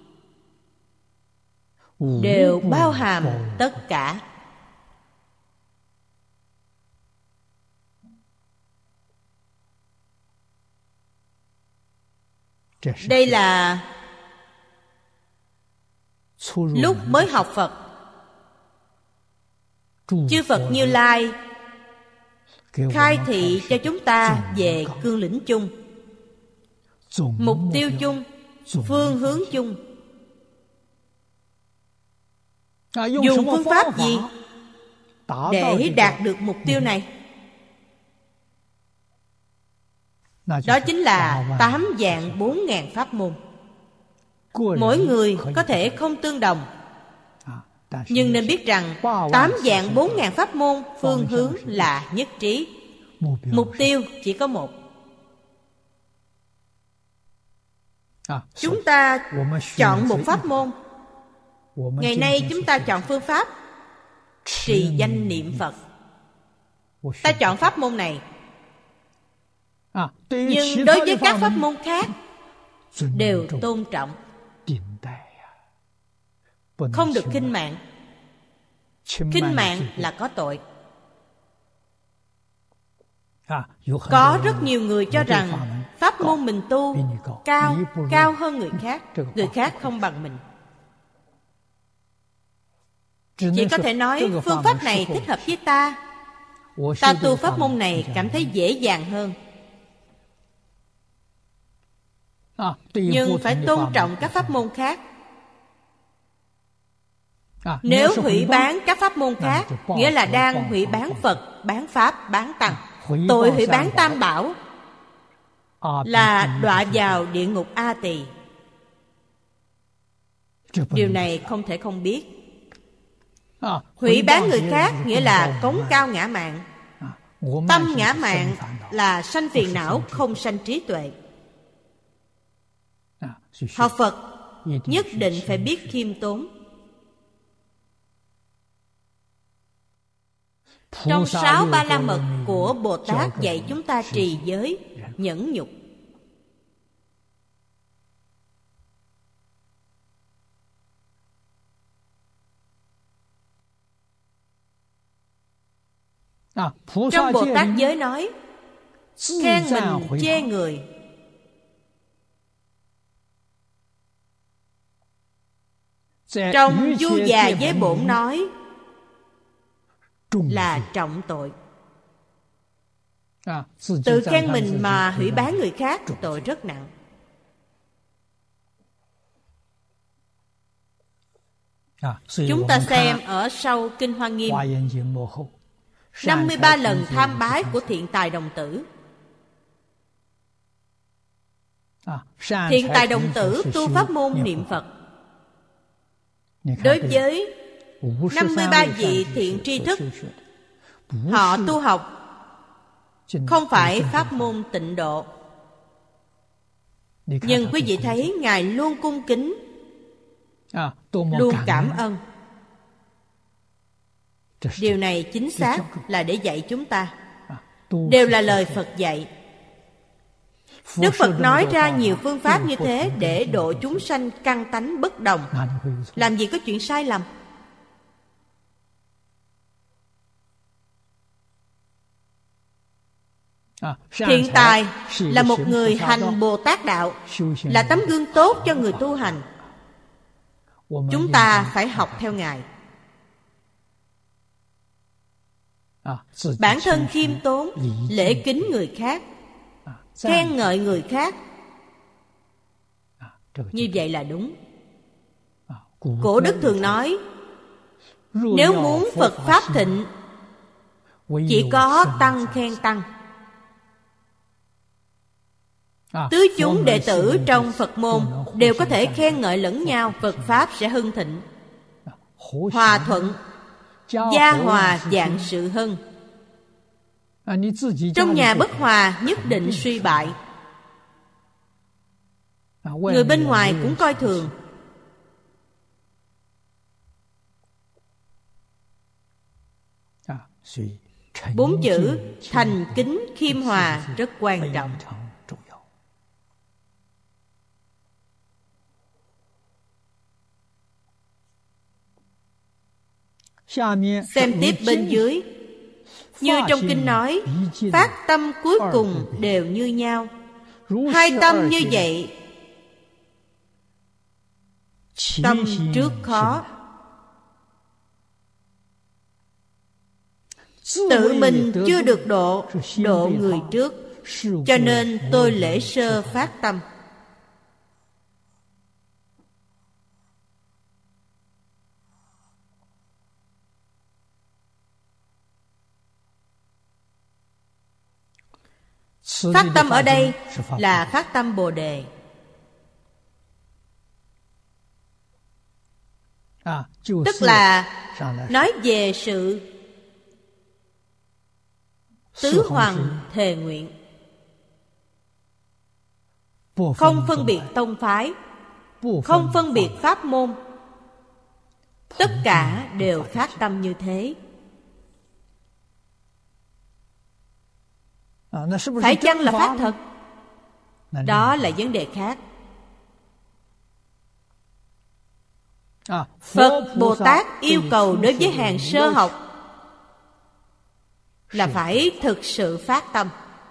đều bao hàm tất cả. Đây là lúc mới học Phật, chư Phật Như Lai khai thị cho chúng ta về cương lĩnh chung, mục tiêu chung, phương hướng chung. Dùng phương pháp gì để đạt được mục tiêu này? Đó chính là tám vạn bốn ngàn pháp môn. Mỗi người có thể không tương đồng, nhưng nên biết rằng tám vạn bốn ngàn pháp môn phương hướng là nhất trí. Mục tiêu chỉ có một. Chúng ta chọn một pháp môn. Ngày nay chúng ta chọn phương pháp trì danh niệm Phật. Ta chọn pháp môn này, nhưng đối với các pháp môn khác đều tôn trọng, không được khinh mạng. Khinh mạng là có tội. Có rất nhiều người cho rằng pháp môn mình tu cao, cao hơn người khác, người khác không bằng mình. Chỉ có thể nói phương pháp này thích hợp với ta, ta tu pháp môn này cảm thấy dễ dàng hơn. Nhưng phải tôn trọng các pháp môn khác. Nếu hủy bán các pháp môn khác, nghĩa là đang hủy bán Phật, bán Pháp, bán Tăng. Tội hủy bán Tam Bảo là đọa vào địa ngục A Tỳ. Điều này không thể không biết. Hủy bán người khác nghĩa là cống cao ngã mạn. Tâm ngã mạn là sanh phiền não, không sanh trí tuệ. Học Phật nhất định phải biết khiêm tốn. Trong sáu ba la mật của Bồ Tát dạy chúng ta trì giới, nhẫn nhục. Trong Bồ Tát giới nói, khen mình chê người. Trong Du Già Giới Bổn nói là trọng tội. Tự khen mình mà hủy bán người khác, tội rất nặng. Chúng ta xem ở sau Kinh Hoa Nghiêm, năm mươi ba lần tham bái của Thiện Tài Đồng Tử. Thiện Tài Đồng Tử tu pháp môn niệm Phật. Đối với năm mươi ba vị thiện tri thức, họ tu học không phải pháp môn tịnh độ. Nhưng quý vị thấy Ngài luôn cung kính, luôn cảm ơn. Điều này chính xác là để dạy chúng ta. Đều là lời Phật dạy. Đức Phật nói ra nhiều phương pháp như thế để độ chúng sanh căn tánh bất đồng. Làm gì có chuyện sai lầm. Thiện Tài là một người hành Bồ Tát Đạo, là tấm gương tốt cho người tu hành. Chúng ta phải học theo Ngài. Bản thân khiêm tốn, lễ kính người khác, khen ngợi người khác, như vậy là đúng. Cổ đức thường nói, nếu muốn Phật Pháp thịnh, chỉ có tăng khen tăng. Tứ chúng đệ tử trong Phật môn đều có thể khen ngợi lẫn nhau, Phật Pháp sẽ hưng thịnh. Hòa thuận, gia hòa vạn sự hưng. Trong nhà bất hòa nhất định suy bại. Người bên ngoài cũng coi thường. Bốn chữ thành kính khiêm hòa rất quan trọng. Xem tiếp bên dưới. Như trong kinh nói, phát tâm cuối cùng đều như nhau. Hai tâm như vậy, tâm trước khó. Tự mình chưa được độ, độ người trước. Cho nên tôi lễ sơ phát tâm. Phát tâm ở đây là phát tâm Bồ Đề. tức là nói về sự tứ hoàng thề nguyện, không phân biệt tông phái, không phân biệt pháp môn, tất cả đều phát tâm như thế. Phải chăng là pháp thật? Đó là vấn đề khác. Phật Bồ Tát yêu cầu đối với hàng sơ học là phải thực sự phát tâm.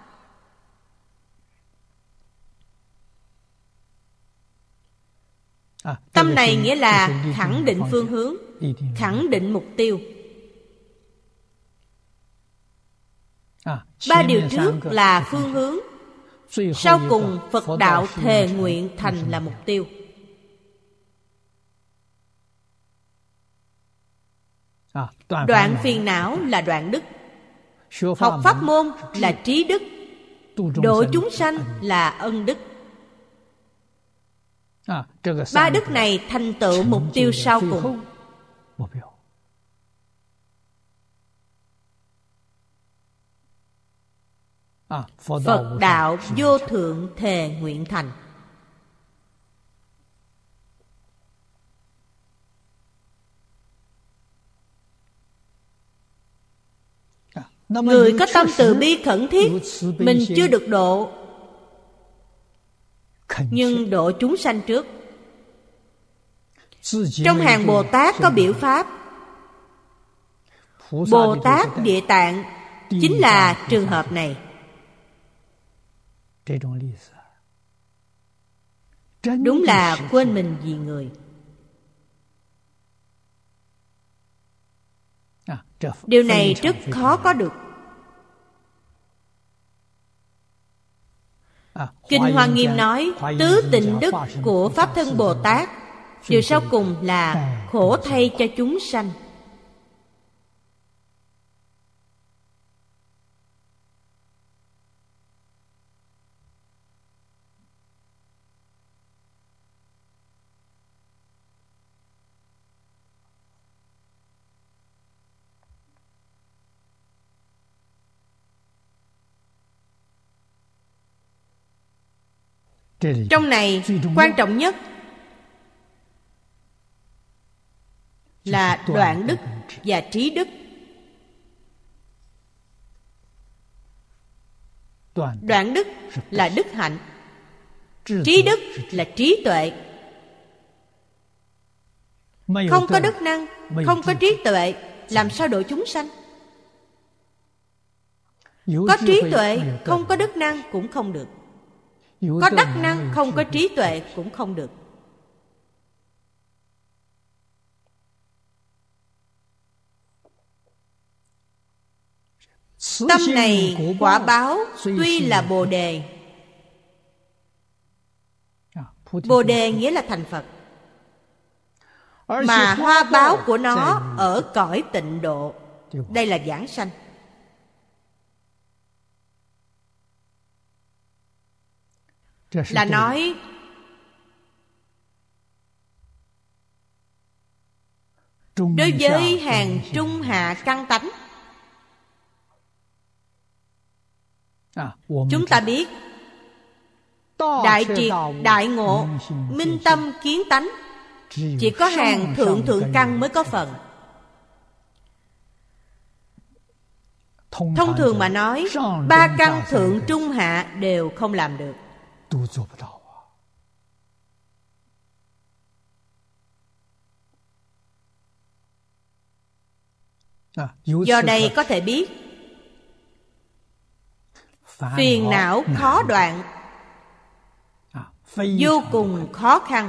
Tâm này nghĩa là khẳng định phương hướng, khẳng định mục tiêu. Ba điều trước là phương hướng, sau cùng Phật đạo thề nguyện thành là mục tiêu. Đoạn phiền não là đoạn đức, học pháp môn là trí đức, độ chúng sanh là ân đức. Ba đức này thành tựu mục tiêu sau cùng. Phật đạo vô thượng thề nguyện thành. Người có tâm từ bi khẩn thiết, mình chưa được độ, nhưng độ chúng sanh trước. Trong hàng Bồ Tát có biểu pháp, Bồ Tát Địa Tạng chính là trường hợp này. Đúng là quên mình vì người. Điều này rất khó có được. Kinh Hoa Nghiêm nói tứ tịnh đức của Pháp Thân Bồ Tát, điều sau cùng là khổ thay cho chúng sanh. Trong này quan trọng nhất là đoạn đức và trí đức. Đoạn đức là đức hạnh, trí đức là trí tuệ. Không có đức năng, không có trí tuệ, làm sao độ chúng sanh? Có trí tuệ, không có đức năng cũng không được. Có đắc năng, không có trí tuệ cũng không được. Tâm này quả báo tuy là Bồ Đề. Bồ Đề nghĩa là thành Phật, mà hoa báo của nó ở cõi tịnh độ. Đây là giảng sanh. Là nói đối với hàng trung hạ căn tánh, chúng ta biết đại triệt, đại ngộ, minh tâm, kiến tánh, chỉ có hàng thượng thượng căn mới có phần. Thông thường mà nói, ba căn thượng trung hạ đều không làm được. Do đây có thể biết phiền não khó đoạn, vô cùng khó khăn.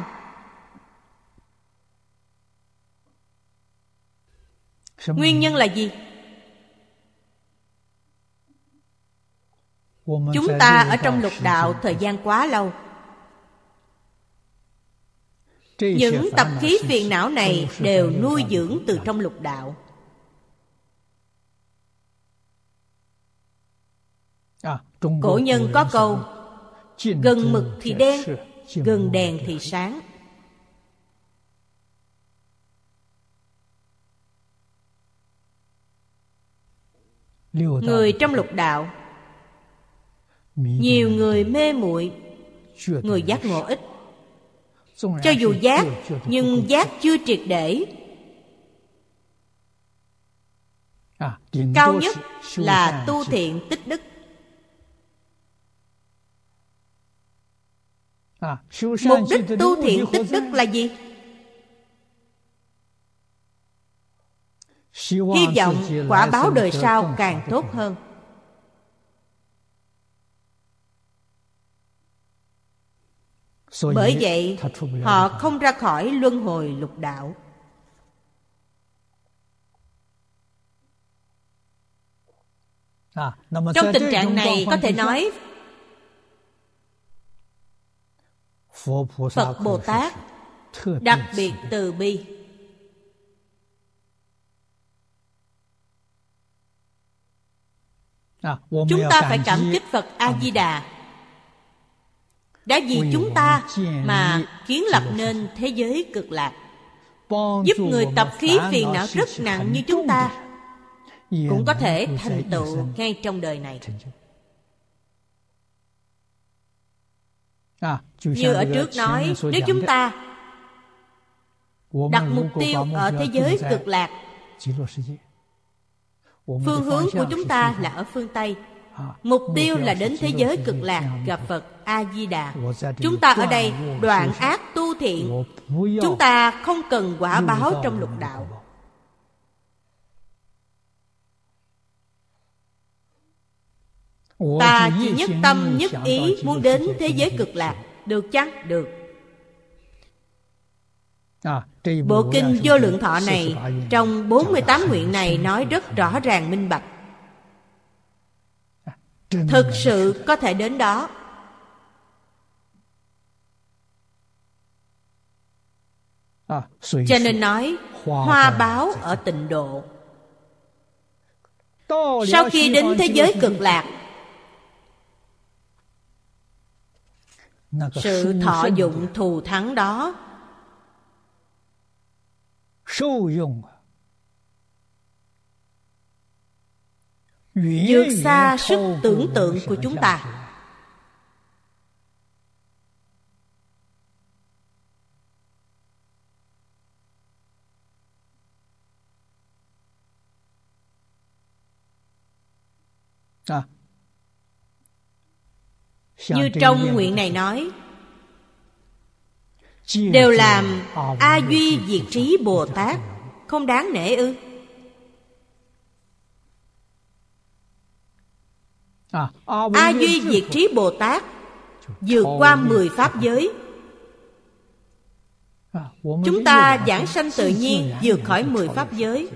Nguyên nhân là gì? Chúng ta ở trong lục đạo thời gian quá lâu, những tập khí phiền não này đều nuôi dưỡng từ trong lục đạo. Cổ nhân có câu gần mực thì đen, gần đèn thì sáng. Người trong lục đạo, nhiều người mê muội, người giác ngộ ít. Cho dù giác, nhưng giác chưa triệt để. Cao nhất là tu thiện tích đức. Mục đích tu thiện tích đức là gì? Hy vọng quả báo đời sau càng tốt hơn. Bởi vậy, họ không ra khỏi luân hồi lục đạo. Trong tình trạng này có thể nói Phật Bồ Tát đặc biệt từ bi. Chúng ta phải cảm kích Phật A-di-đà đã vì chúng ta mà kiến lập nên thế giới cực lạc, giúp người tập khí phiền não rất nặng như chúng ta cũng có thể thành tựu ngay trong đời này. Như ở trước nói, nếu chúng ta đặt mục tiêu ở thế giới cực lạc, phương hướng của chúng ta là ở phương Tây, mục tiêu là đến thế giới cực lạc gặp Phật A-di-đà. Chúng ta ở đây đoạn ác tu thiện, chúng ta không cần quả báo trong lục đạo. Ta chỉ nhất tâm nhất ý muốn đến thế giới cực lạc, được chăng? Được. Bộ kinh Vô Lượng Thọ này, trong bốn mươi tám nguyện này nói rất rõ ràng minh bạch. Thực sự có thể đến đó. Cho nên nói hoa báo ở tịnh độ. Sau khi đến thế giới cực lạc, sự thọ dụng thù thắng đó vượt xa sức tưởng tượng của chúng ta. Như trong nguyện này nói, đều làm A Duy Diệt Trí Bồ Tát, không đáng nể ư? A Duy Diệt Trí Bồ Tát vượt qua mười pháp giới. Chúng ta giảng sanh tự nhiên vượt khỏi mười pháp giới.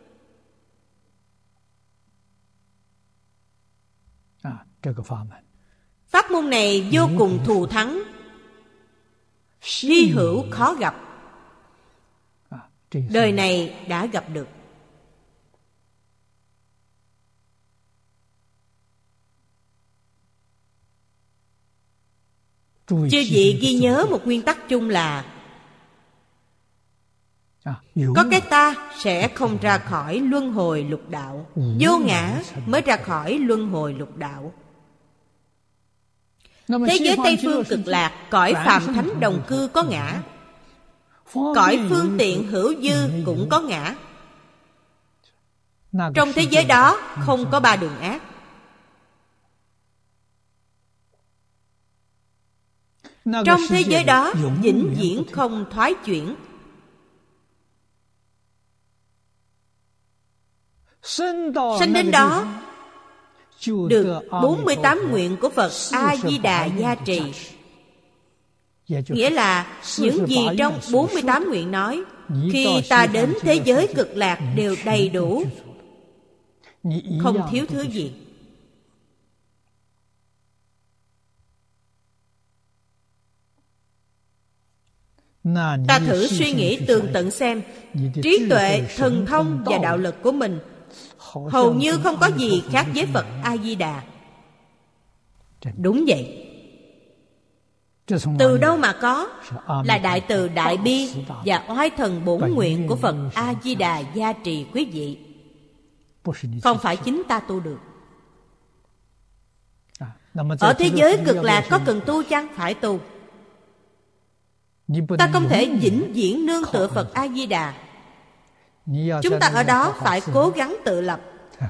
Pháp môn này vô cùng thù thắng, hy hữu khó gặp. Đời này đã gặp được. Chư vị ghi nhớ một nguyên tắc chung là có cái ta sẽ không ra khỏi luân hồi lục đạo, vô ngã mới ra khỏi luân hồi lục đạo. Thế giới Tây Phương Cực Lạc, cõi phàm thánh đồng cư có ngã, cõi phương tiện hữu dư cũng có ngã. Trong thế giới đó không có ba đường ác. Trong thế giới đó vĩnh viễn không thoái chuyển. Sanh đến đó được bốn mươi tám nguyện của Phật A-di-đà gia trì. Nghĩa là những gì trong bốn mươi tám nguyện nói, khi ta đến thế giới cực lạc đều đầy đủ, không thiếu thứ gì. Ta thử suy nghĩ tường tận xem, trí tuệ, thần thông và đạo lực của mình hầu như không có gì khác với Phật A-di-đà. Đúng vậy. Từ đâu mà có? Là đại từ đại bi và oai thần bổn nguyện của Phật A-di-đà gia trì quý vị. không phải chính ta tu được. Ở thế giới cực lạc có cần tu chăng? Phải tu. Ta không thể vĩnh viễn nương tựa Phật A-di-đà. Chúng ta ở đó phải cố gắng tự lập,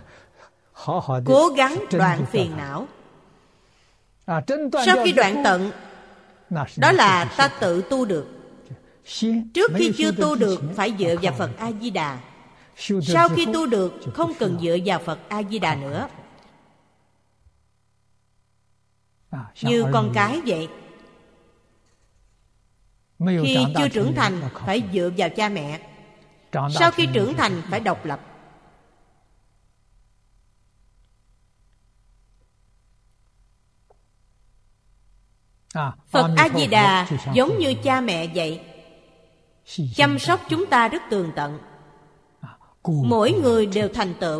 cố gắng đoạn phiền não. Sau khi đoạn tận, đó là ta tự tu được. Trước khi chưa tu được phải dựa vào Phật A-di-đà. Sau khi tu được không cần dựa vào Phật A-di-đà nữa. Như con cái vậy, khi chưa trưởng thành phải dựa vào cha mẹ. Sau khi trưởng thành phải độc lập. Phật A-di-đà giống như cha mẹ vậy, chăm sóc chúng ta rất tường tận. Mỗi người đều thành tựu.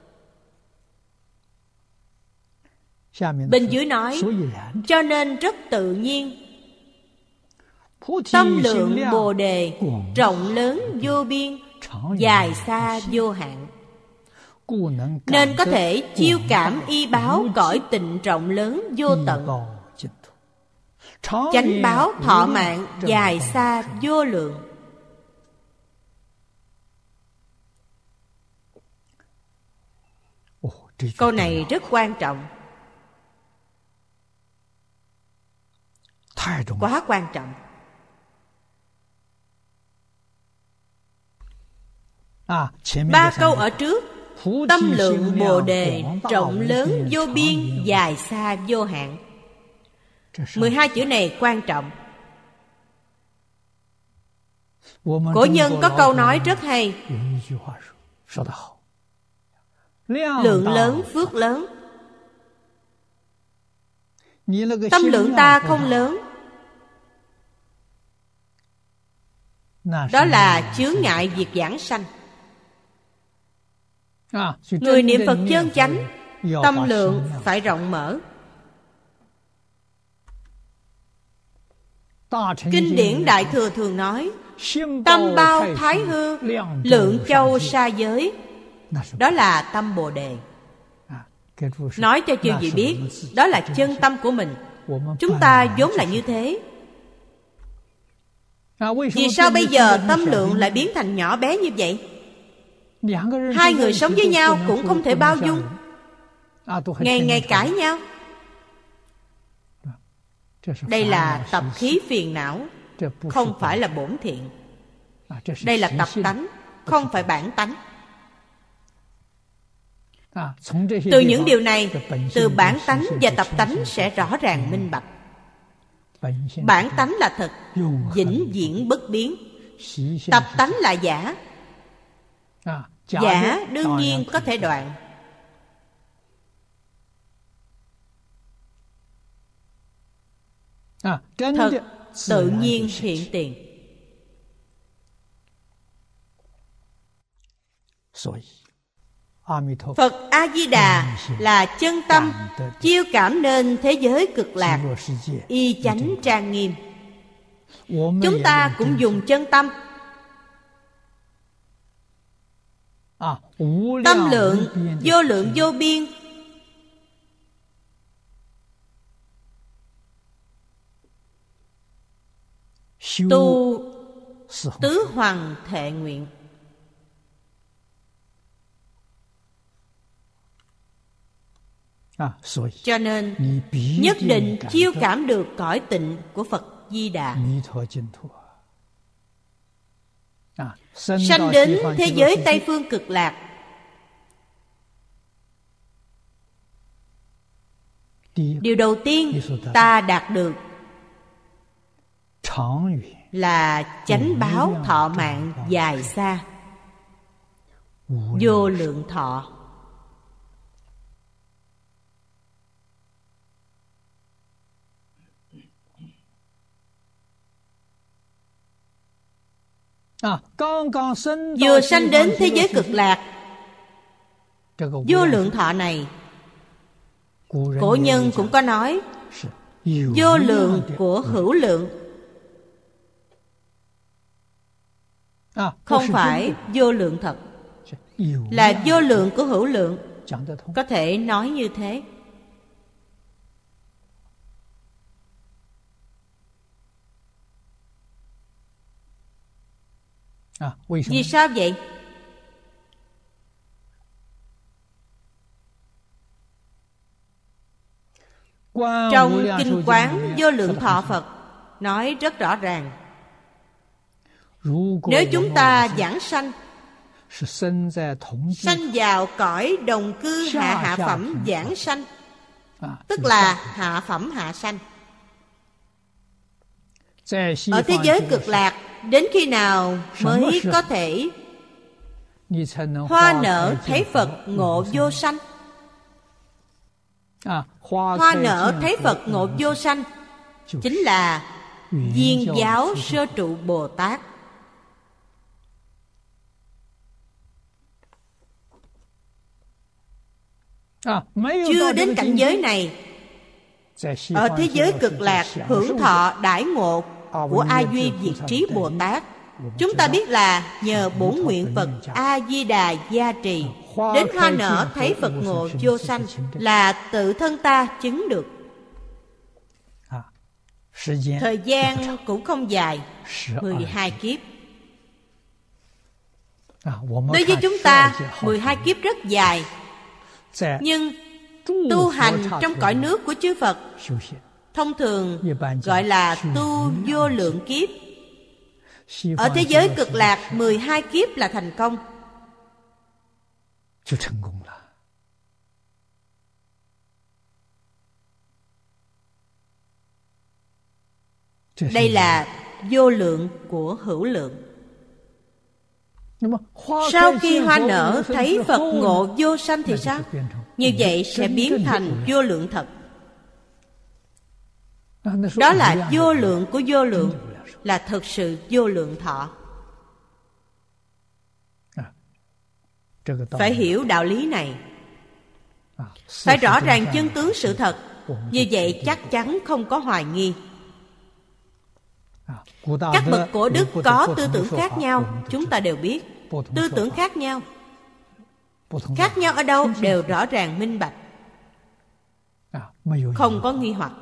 Bên dưới nói, cho nên rất tự nhiên. Tâm lượng Bồ Đề rộng lớn vô biên, dài xa vô hạn, nên có thể chiêu cảm y báo cõi tịnh rộng lớn vô tận. Chánh báo thọ mạng dài xa vô lượng. Câu này rất quan trọng, quá quan trọng. Ba câu ở trước, tâm lượng Bồ Đề rộng lớn vô biên, dài xa vô hạn. Mười hai chữ này quan trọng. Cổ nhân có câu nói rất hay: lượng lớn phước lớn. Tâm lượng ta không lớn, đó là chướng ngại việc giảng sanh. Người niệm Phật chân chánh, tâm lượng phải rộng mở. Kinh điển Đại Thừa thường nói, tâm bao thái hư, lượng châu sa giới. Đó là tâm Bồ Đề. Nói cho chư vị biết, đó là chân tâm của mình. Chúng ta vốn là như thế. Vì sao bây giờ tâm lượng lại biến thành nhỏ bé như vậy? Hai người sống với nhau cũng không thể bao dung, ngày ngày cãi nhau. Đây là tập khí phiền não, không phải là bổn thiện. Đây là tập tánh, không phải bản tánh. Từ những điều này, từ bản tánh và tập tánh sẽ rõ ràng minh bạch. Bản tánh là thật, vĩnh viễn bất biến. Tập tánh là giả. Giả đương nhiên có thể đoạn. Thật tự nhiên hiện tiền. Phật A-di-đà là chân tâm chiêu cảm nên thế giới cực lạc, y chánh trang nghiêm. Chúng ta cũng dùng chân tâm. Tâm lượng vô lượng vô biên, tu tứ hoằng thệ nguyện. Cho nên nhất định chiêu cảm được cõi tịnh của Phật Di Đà, sanh đến thế giới Tây Phương Cực Lạc. Điều đầu tiên ta đạt được là chánh báo thọ mạng dài xa, vô lượng thọ. Vừa sanh đến thế giới cực lạc, vô lượng thọ này, cổ nhân cũng có nói vô lượng của hữu lượng, không phải vô lượng thật. là vô lượng của hữu lượng. Có thể nói như thế. Vì sao vậy? Trong Kinh Quán Vô Lượng Thọ Phật nói rất rõ ràng, nếu chúng ta giảng sanh sanh vào cõi đồng cư hạ hạ phẩm giảng sanh, tức là hạ phẩm hạ sanh. Ở thế giới Cực Lạc, đến khi nào mới có thể hoa nở thấy Phật ngộ vô sanh? Hoa nở thấy Phật ngộ vô sanh chính là Viên Giáo Sơ Trụ Bồ Tát. Chưa đến cảnh giới này, ở thế giới Cực Lạc hưởng thọ đãi ngộ của A Duy Diệt Trí Bồ Tát, chúng ta biết là nhờ bổn nguyện Phật A Di Đà gia trì, đến hoa nở thấy Phật ngộ vô sanh là tự thân ta chứng được. Thời gian cũng không dài, mười hai kiếp. Đối với chúng ta, mười hai kiếp rất dài. Nhưng tu hành trong cõi nước của chư Phật thông thường gọi là tu vô lượng kiếp. Ở thế giới Cực Lạc, mười hai kiếp là thành công. Đây là vô lượng của hữu lượng. Sau khi hoa nở thấy Phật ngộ vô sanh thì sao? Như vậy sẽ biến thành vô lượng thật. Đó là vô lượng của vô lượng, là thực sự vô lượng thọ. Phải hiểu đạo lý này, phải rõ ràng chân tướng sự thật. Như vậy chắc chắn không có hoài nghi. Các bậc cổ đức có tư tưởng khác nhau, chúng ta đều biết. Tư tưởng khác nhau, khác nhau ở đâu đều rõ ràng minh bạch, không có nghi hoặc.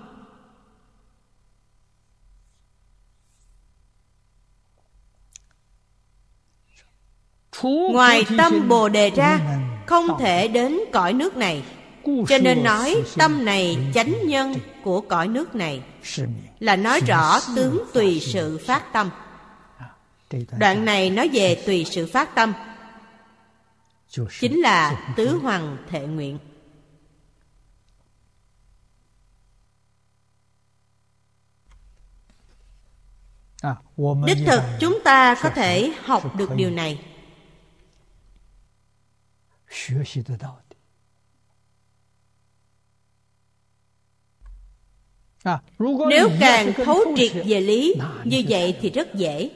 Ngoài tâm Bồ Đề ra, không thể đến cõi nước này. Cho nên nói tâm này chánh nhân của cõi nước này, là nói rõ tướng tùy sự phát tâm. Đoạn này nói về tùy sự phát tâm, chính là tứ hoằng thệ nguyện. Đích thực chúng ta có thể học được điều này. Nếu càng thấu triệt về lý, như vậy thì rất dễ.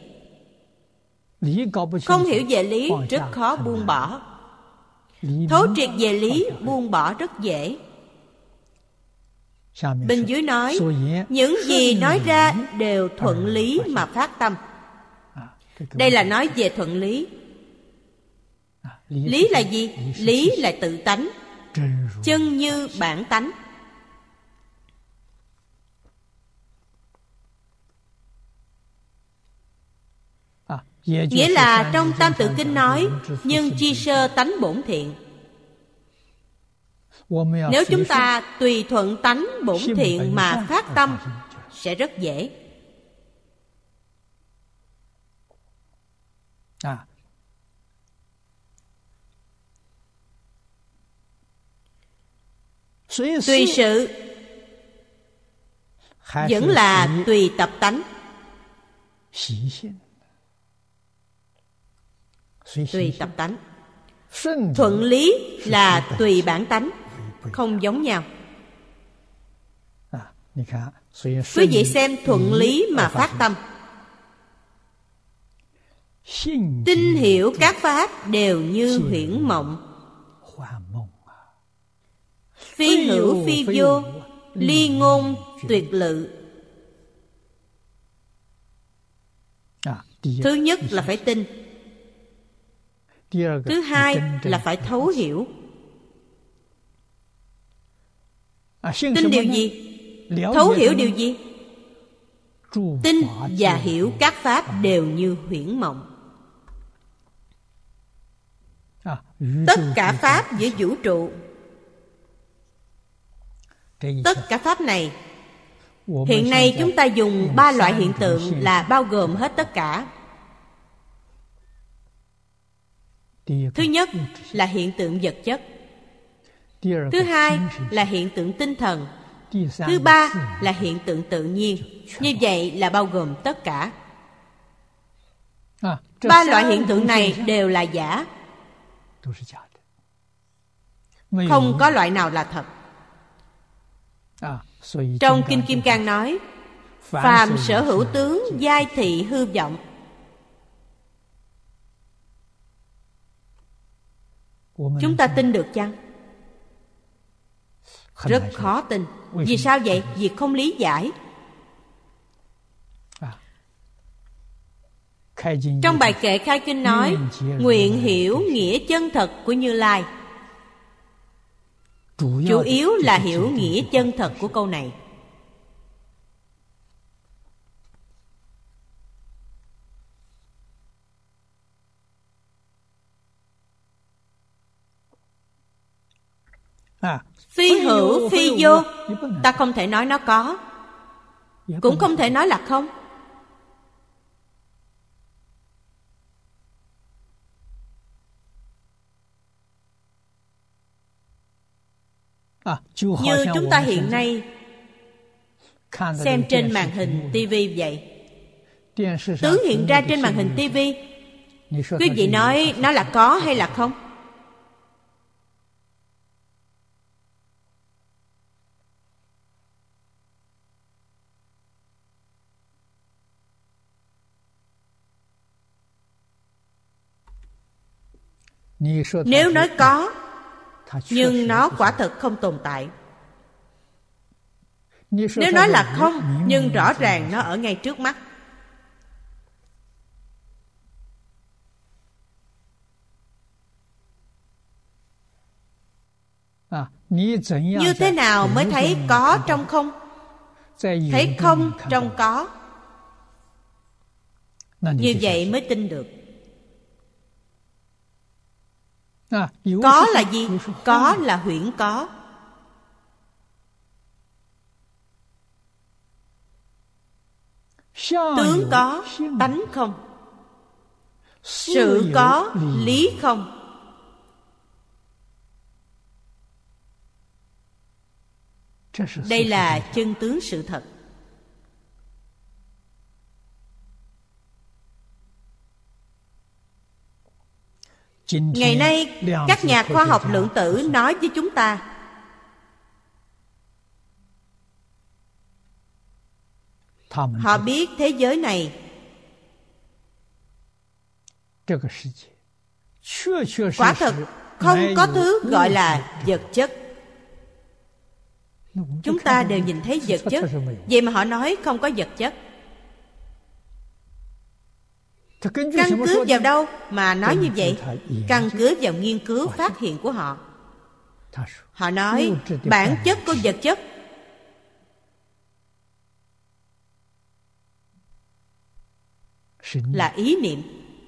Không hiểu về lý rất khó buông bỏ. Thấu triệt về lý buông bỏ rất dễ. Bên dưới nói, những gì nói ra đều thuận lý mà phát tâm. Đây là nói về thuận lý. Lý là gì? Lý là tự tánh, chân như bản tánh. Nghĩa là trong Tam Tự Kinh nói, nhân chi sơ tánh bổn thiện. Nếu chúng ta tùy thuận tánh bổn thiện mà phát tâm, sẽ rất dễ. Tùy sự vẫn là tùy tập tánh. Tùy tập tánh. Thuận lý là tùy bản tánh, không giống nhau. Quý vị xem thuận lý mà phát tâm. Tin hiểu các pháp đều như huyễn mộng. Phi hữu phi vô, ly ngôn tuyệt lự. Thứ nhất là phải tin. Thứ hai là phải thấu hiểu. Tin điều gì? Thấu hiểu điều gì? Tin và hiểu các pháp đều như huyễn mộng. Tất cả pháp với vũ trụ, tất cả pháp này, hiện nay chúng ta dùng ba loại hiện tượng là bao gồm hết tất cả. Thứ nhất là hiện tượng vật chất. Thứ hai là hiện tượng tinh thần. Thứ ba là hiện tượng tự nhiên. Như vậy là bao gồm tất cả. Ba loại hiện tượng này đều là giả. Không có loại nào là thật. Trong Kinh Kim Cang nói, phàm sở hữu tướng giai thị hư vọng. Chúng ta tin được chăng? Rất khó tin. Vì sao vậy? Vì không lý giải. Trong bài kệ khai kinh nói, nguyện hiểu nghĩa chân thật của Như Lai. Chủ yếu là hiểu nghĩa chân thật của câu này. Phi hữu phi vô, ta không thể nói nó có, cũng không thể nói là không. Như chúng ta hiện nay xem trên màn hình tivi vậy. Tướng hiện ra trên màn hình tivi, quý vị nói nó là có hay là không? Nếu nói có, nhưng nó quả thực không tồn tại. Nếu nói là không, nhưng rõ ràng nó ở ngay trước mắt. Như thế nào mới thấy có trong không? Thấy không trong có. Như vậy mới tin được. Có là gì? Có là huyễn có. Tướng có, tánh không. Sự có, lý không. Đây là chân tướng sự thật. Ngày nay, các nhà khoa học lượng tử nói với chúng ta, họ biết thế giới này quả thật không có thứ gọi là vật chất. Chúng ta đều nhìn thấy vật chất, vậy mà họ nói không có vật chất. Căn cứ vào đâu mà nói như vậy? Căn cứ vào nghiên cứu phát hiện của họ. Họ nói bản chất của vật chất là ý niệm.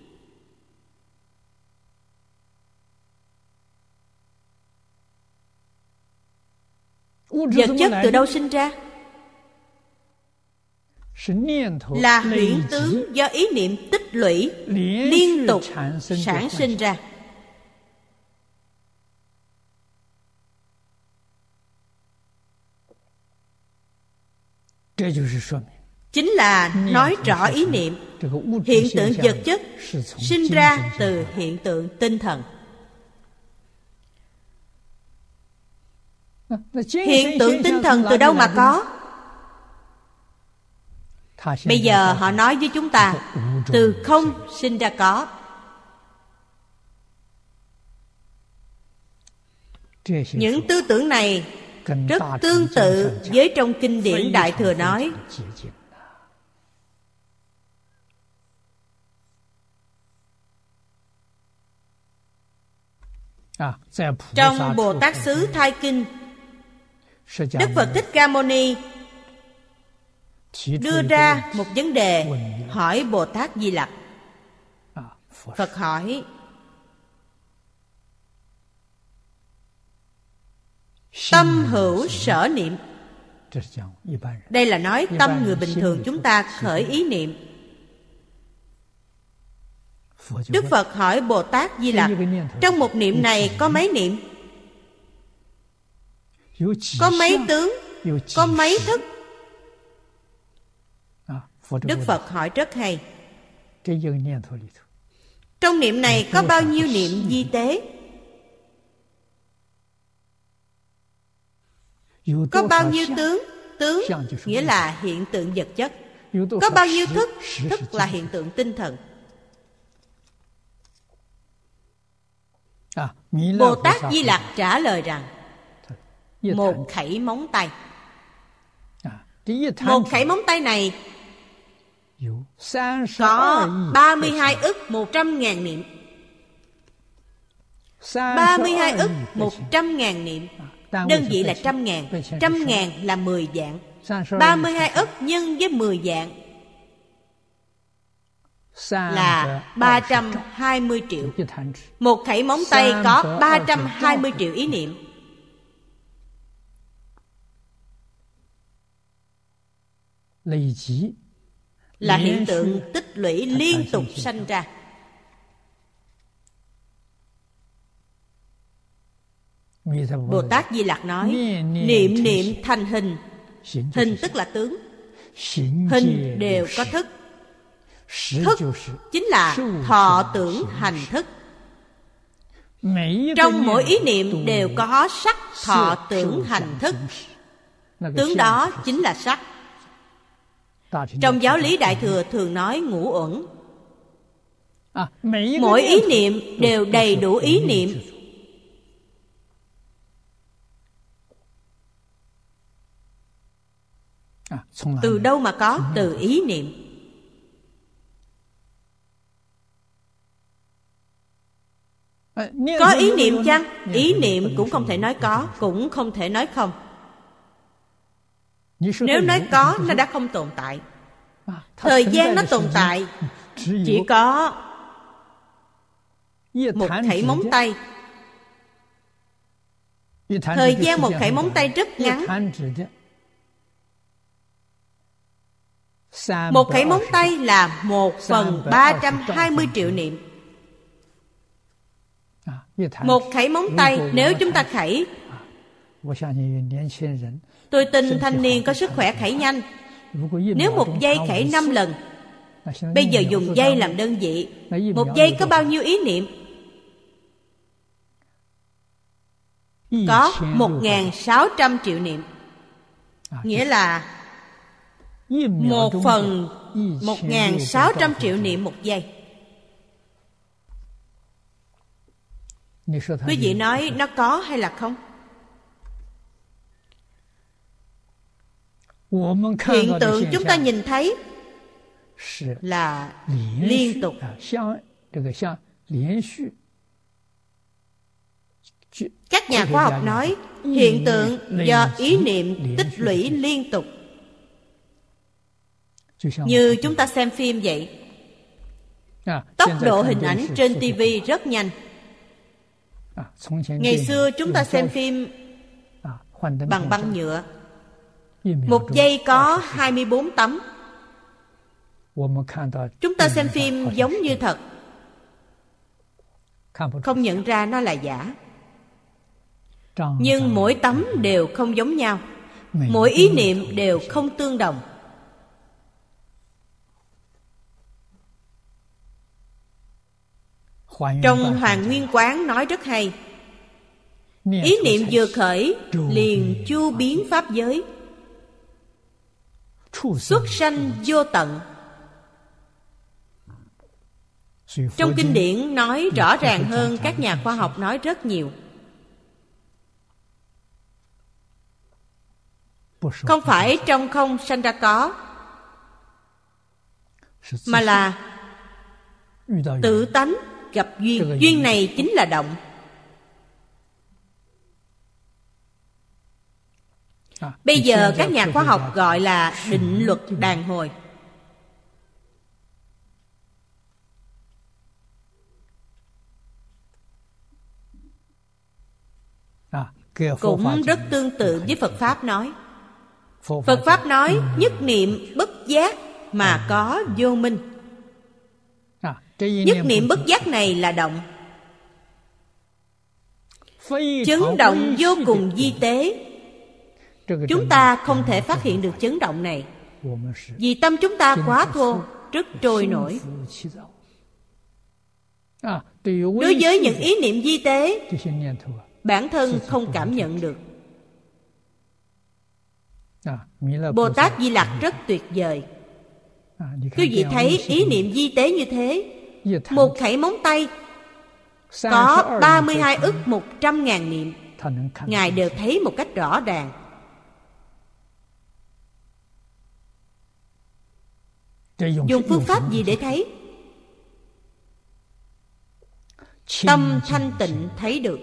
Vật chất từ đâu sinh ra? Là huyễn tướng do ý niệm tích lũy liên tục sản sinh ra. Chính là nói rõ ý niệm. Hiện tượng vật chất sinh ra từ hiện tượng tinh thần. Hiện tượng tinh thần từ đâu mà có? Bây giờ họ nói với chúng ta, từ không sinh ra có. Những tư tưởng này rất tương tự với trong kinh điển Đại Thừa nói. Trong Bồ Tát Xứ Thai Kinh, Đức Phật Thích Ca Mâu Ni đưa ra một vấn đề hỏi Bồ Tát Di Lặc. Phật hỏi: tâm hữu sở niệm. Đây là nói tâm người bình thường chúng ta khởi ý niệm. Đức Phật hỏi Bồ Tát Di Lặc: trong một niệm này có mấy niệm? Có mấy tướng? Có mấy thức? Đức Phật hỏi rất hay. Trong niệm này có bao nhiêu niệm vi tế? Có bao nhiêu tướng? Tướng nghĩa là hiện tượng vật chất. Có bao nhiêu thức? Thức là hiện tượng tinh thần. Bồ Tát Di Lặc trả lời rằng: một khẩy móng tay. Một khẩy móng tay này có ba mươi hai ức một trăm ngàn niệm. Ba mươi hai ức một trăm ngàn niệm. Đơn vị là trăm ngàn. Trăm ngàn là mười vạn. Ba mươi hai ức nhân với mười vạn là ba trăm hai mươi triệu. Một khẩy móng tay có ba trăm hai mươi triệu ý niệm. Là hiện tượng tích lũy liên tục sanh ra. Bồ Tát Di Lặc nói: niệm niệm thành hình. Hình tức là tướng. Hình đều có thức. Thức chính là thọ tưởng hành thức. Trong mỗi ý niệm đều có sắc thọ tưởng hành thức. Tướng đó chính là sắc. Trong giáo lý Đại Thừa thường nói ngũ uẩn. Mỗi ý niệm đều đầy đủ ý niệm. Từ đâu mà có? Từ ý niệm. Có ý niệm chăng? Ý niệm cũng không thể nói có, cũng không thể nói không. Nếu nói có, nó đã không tồn tại. Thời gian nó tồn tại chỉ có một khẩy móng tay. Thời gian một khẩy móng tay rất ngắn. Một khẩy móng tay là một phần ba trăm hai mươi triệu niệm. Một khẩy móng tay nếu chúng ta khẩy, tôi tin thanh niên có sức khỏe khẩy nhanh. Nếu một giây khẩy năm lần, bây giờ dùng giây làm đơn vị, một giây có bao nhiêu ý niệm? Có một nghìn sáu trăm triệu niệm. Nghĩa là một phần một nghìn sáu trăm triệu niệm một giây. Quý vị nói nó có hay là không? Hiện tượng chúng ta nhìn thấy là liên tục. Các nhà khoa học nói hiện tượng do ý niệm tích lũy liên tục. Như chúng ta xem phim vậy, tốc độ hình ảnh trên ti vi rất nhanh. Ngày xưa chúng ta xem phim bằng băng nhựa, một giây có hai mươi bốn tấm. Chúng ta xem phim giống như thật, không nhận ra nó là giả. Nhưng mỗi tấm đều không giống nhau, mỗi ý niệm đều không tương đồng. Trong Hoàng Nguyên Quán nói rất hay: ý niệm vừa khởi liền chu biến pháp giới, xuất sanh vô tận. Trong kinh điển nói rõ ràng hơn, các nhà khoa học nói rất nhiều. Không phải trong không sanh ra có, mà là tự tánh gặp duyên. Duyên này chính là động. Bây giờ các nhà khoa học gọi là định luật đàn hồi. Cũng rất tương tự với Phật Pháp nói. Phật Pháp nói nhất niệm bất giác mà có vô minh. Nhất niệm bất giác này là động. Chấn động vô cùng vi tế. Chúng ta không thể phát hiện được chấn động này, vì tâm chúng ta quá thô, rất trôi nổi. Đối với những ý niệm vi tế, bản thân không cảm nhận được. Bồ Tát Di Lặc rất tuyệt vời. Quý vị thấy ý niệm vi tế như thế, một khẩy móng tay có ba mươi hai ức một trăm ngàn niệm, Ngài đều thấy một cách rõ ràng. Dùng phương pháp gì để thấy? Tâm thanh tịnh thấy được.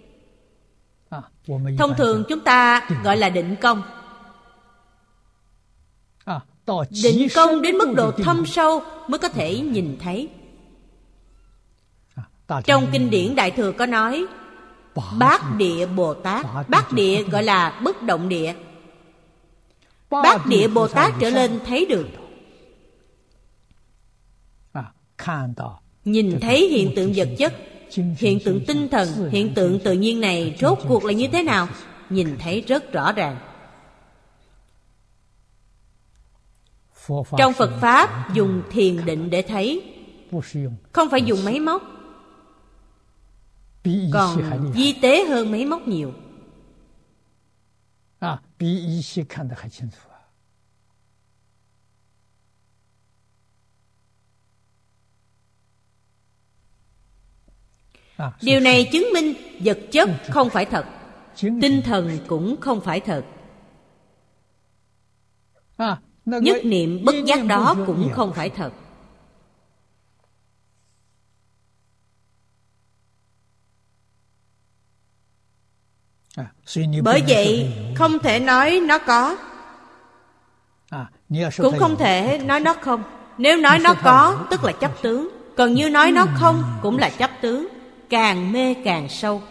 Thông thường chúng ta gọi là định công. Định công đến mức độ thâm sâu mới có thể nhìn thấy. Trong kinh điển Đại Thừa có nói Bát Địa Bồ Tát. Bát Địa gọi là bất động địa. Bát Địa Bồ Tát trở lên thấy được. Nhìn thấy hiện tượng vật chất, hiện tượng tinh thần, hiện tượng tự nhiên này rốt cuộc là như thế nào, nhìn thấy rất rõ ràng. Trong Phật Pháp dùng thiền định để thấy, không phải dùng máy móc, còn vi tế hơn máy móc nhiều. Điều này chứng minh vật chất không phải thật, tinh thần cũng không phải thật. Nhất niệm bất giác đó cũng không phải thật. Bởi vậy không thể nói nó có, cũng không thể nói nó không. Nếu nói nó có tức là chấp tướng, còn như nói nó không cũng là chấp tướng, càng mê càng sâu.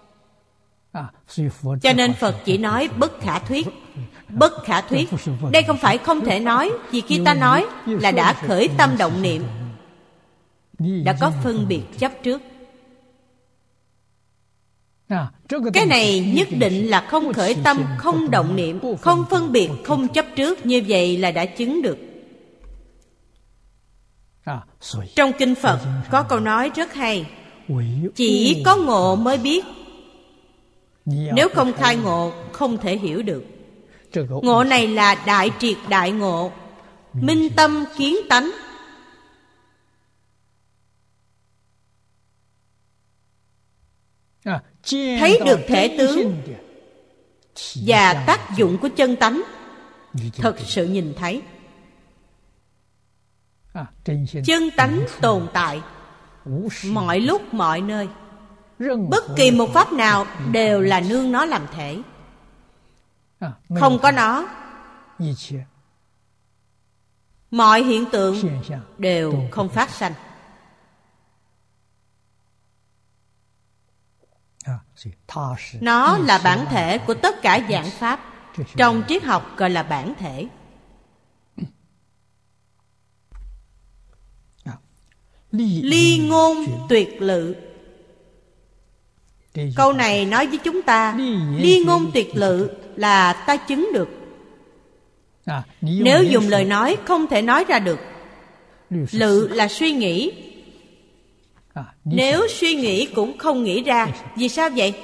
Cho nên Phật chỉ nói bất khả thuyết. Bất khả thuyết đây không phải không thể nói, vì khi ta nói là đã khởi tâm động niệm, đã có phân biệt chấp trước. Cái này nhất định là không khởi tâm, không động niệm, không phân biệt, không chấp trước. Như vậy là đã chứng được. Trong kinh Phật có câu nói rất hay: chỉ có ngộ mới biết, nếu không khai ngộ không thể hiểu được. Ngộ này là đại triệt đại ngộ, minh tâm kiến tánh. Thấy được thể tướng và tác dụng của chân tánh, thật sự nhìn thấy. Chân tánh tồn tại mọi lúc mọi nơi, bất kỳ một pháp nào đều là nương nó làm thể. Không có nó, mọi hiện tượng đều không phát sanh. Nó là bản thể của tất cả vạn pháp. Trong triết học gọi là bản thể. Ly ngôn tuyệt lự. Câu này nói với chúng ta, ly ngôn tuyệt lự là ta chứng được. Nếu dùng lời nói không thể nói ra được. Lự là suy nghĩ. Nếu suy nghĩ cũng không nghĩ ra. Vì sao vậy?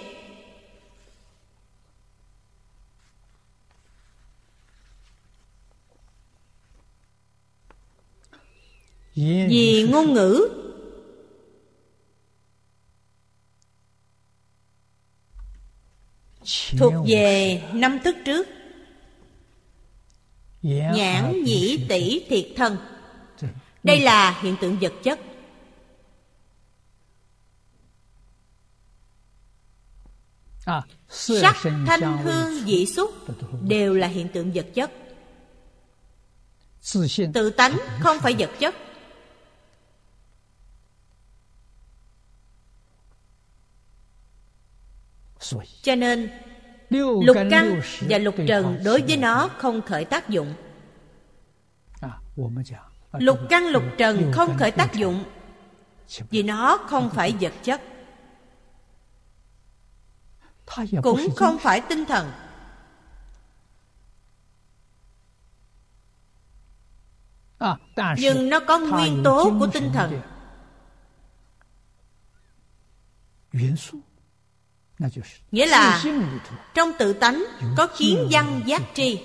Vì ngôn ngữ thuộc về năm thức trước: nhãn, nhĩ, tỷ, thiệt, thân. Đây là hiện tượng vật chất. Sắc, thanh, hương, vị, xúc đều là hiện tượng vật chất. Tự tánh không phải vật chất. Cho nên lục căn và lục trần đối với nó không khởi tác dụng. Lục căn lục trần không khởi tác dụng vì nó không phải vật chất, cũng không phải tinh thần. Nhưng nó có nguyên tố của tinh thần. Nghĩa là trong tự tánh có kiến văn giác tri.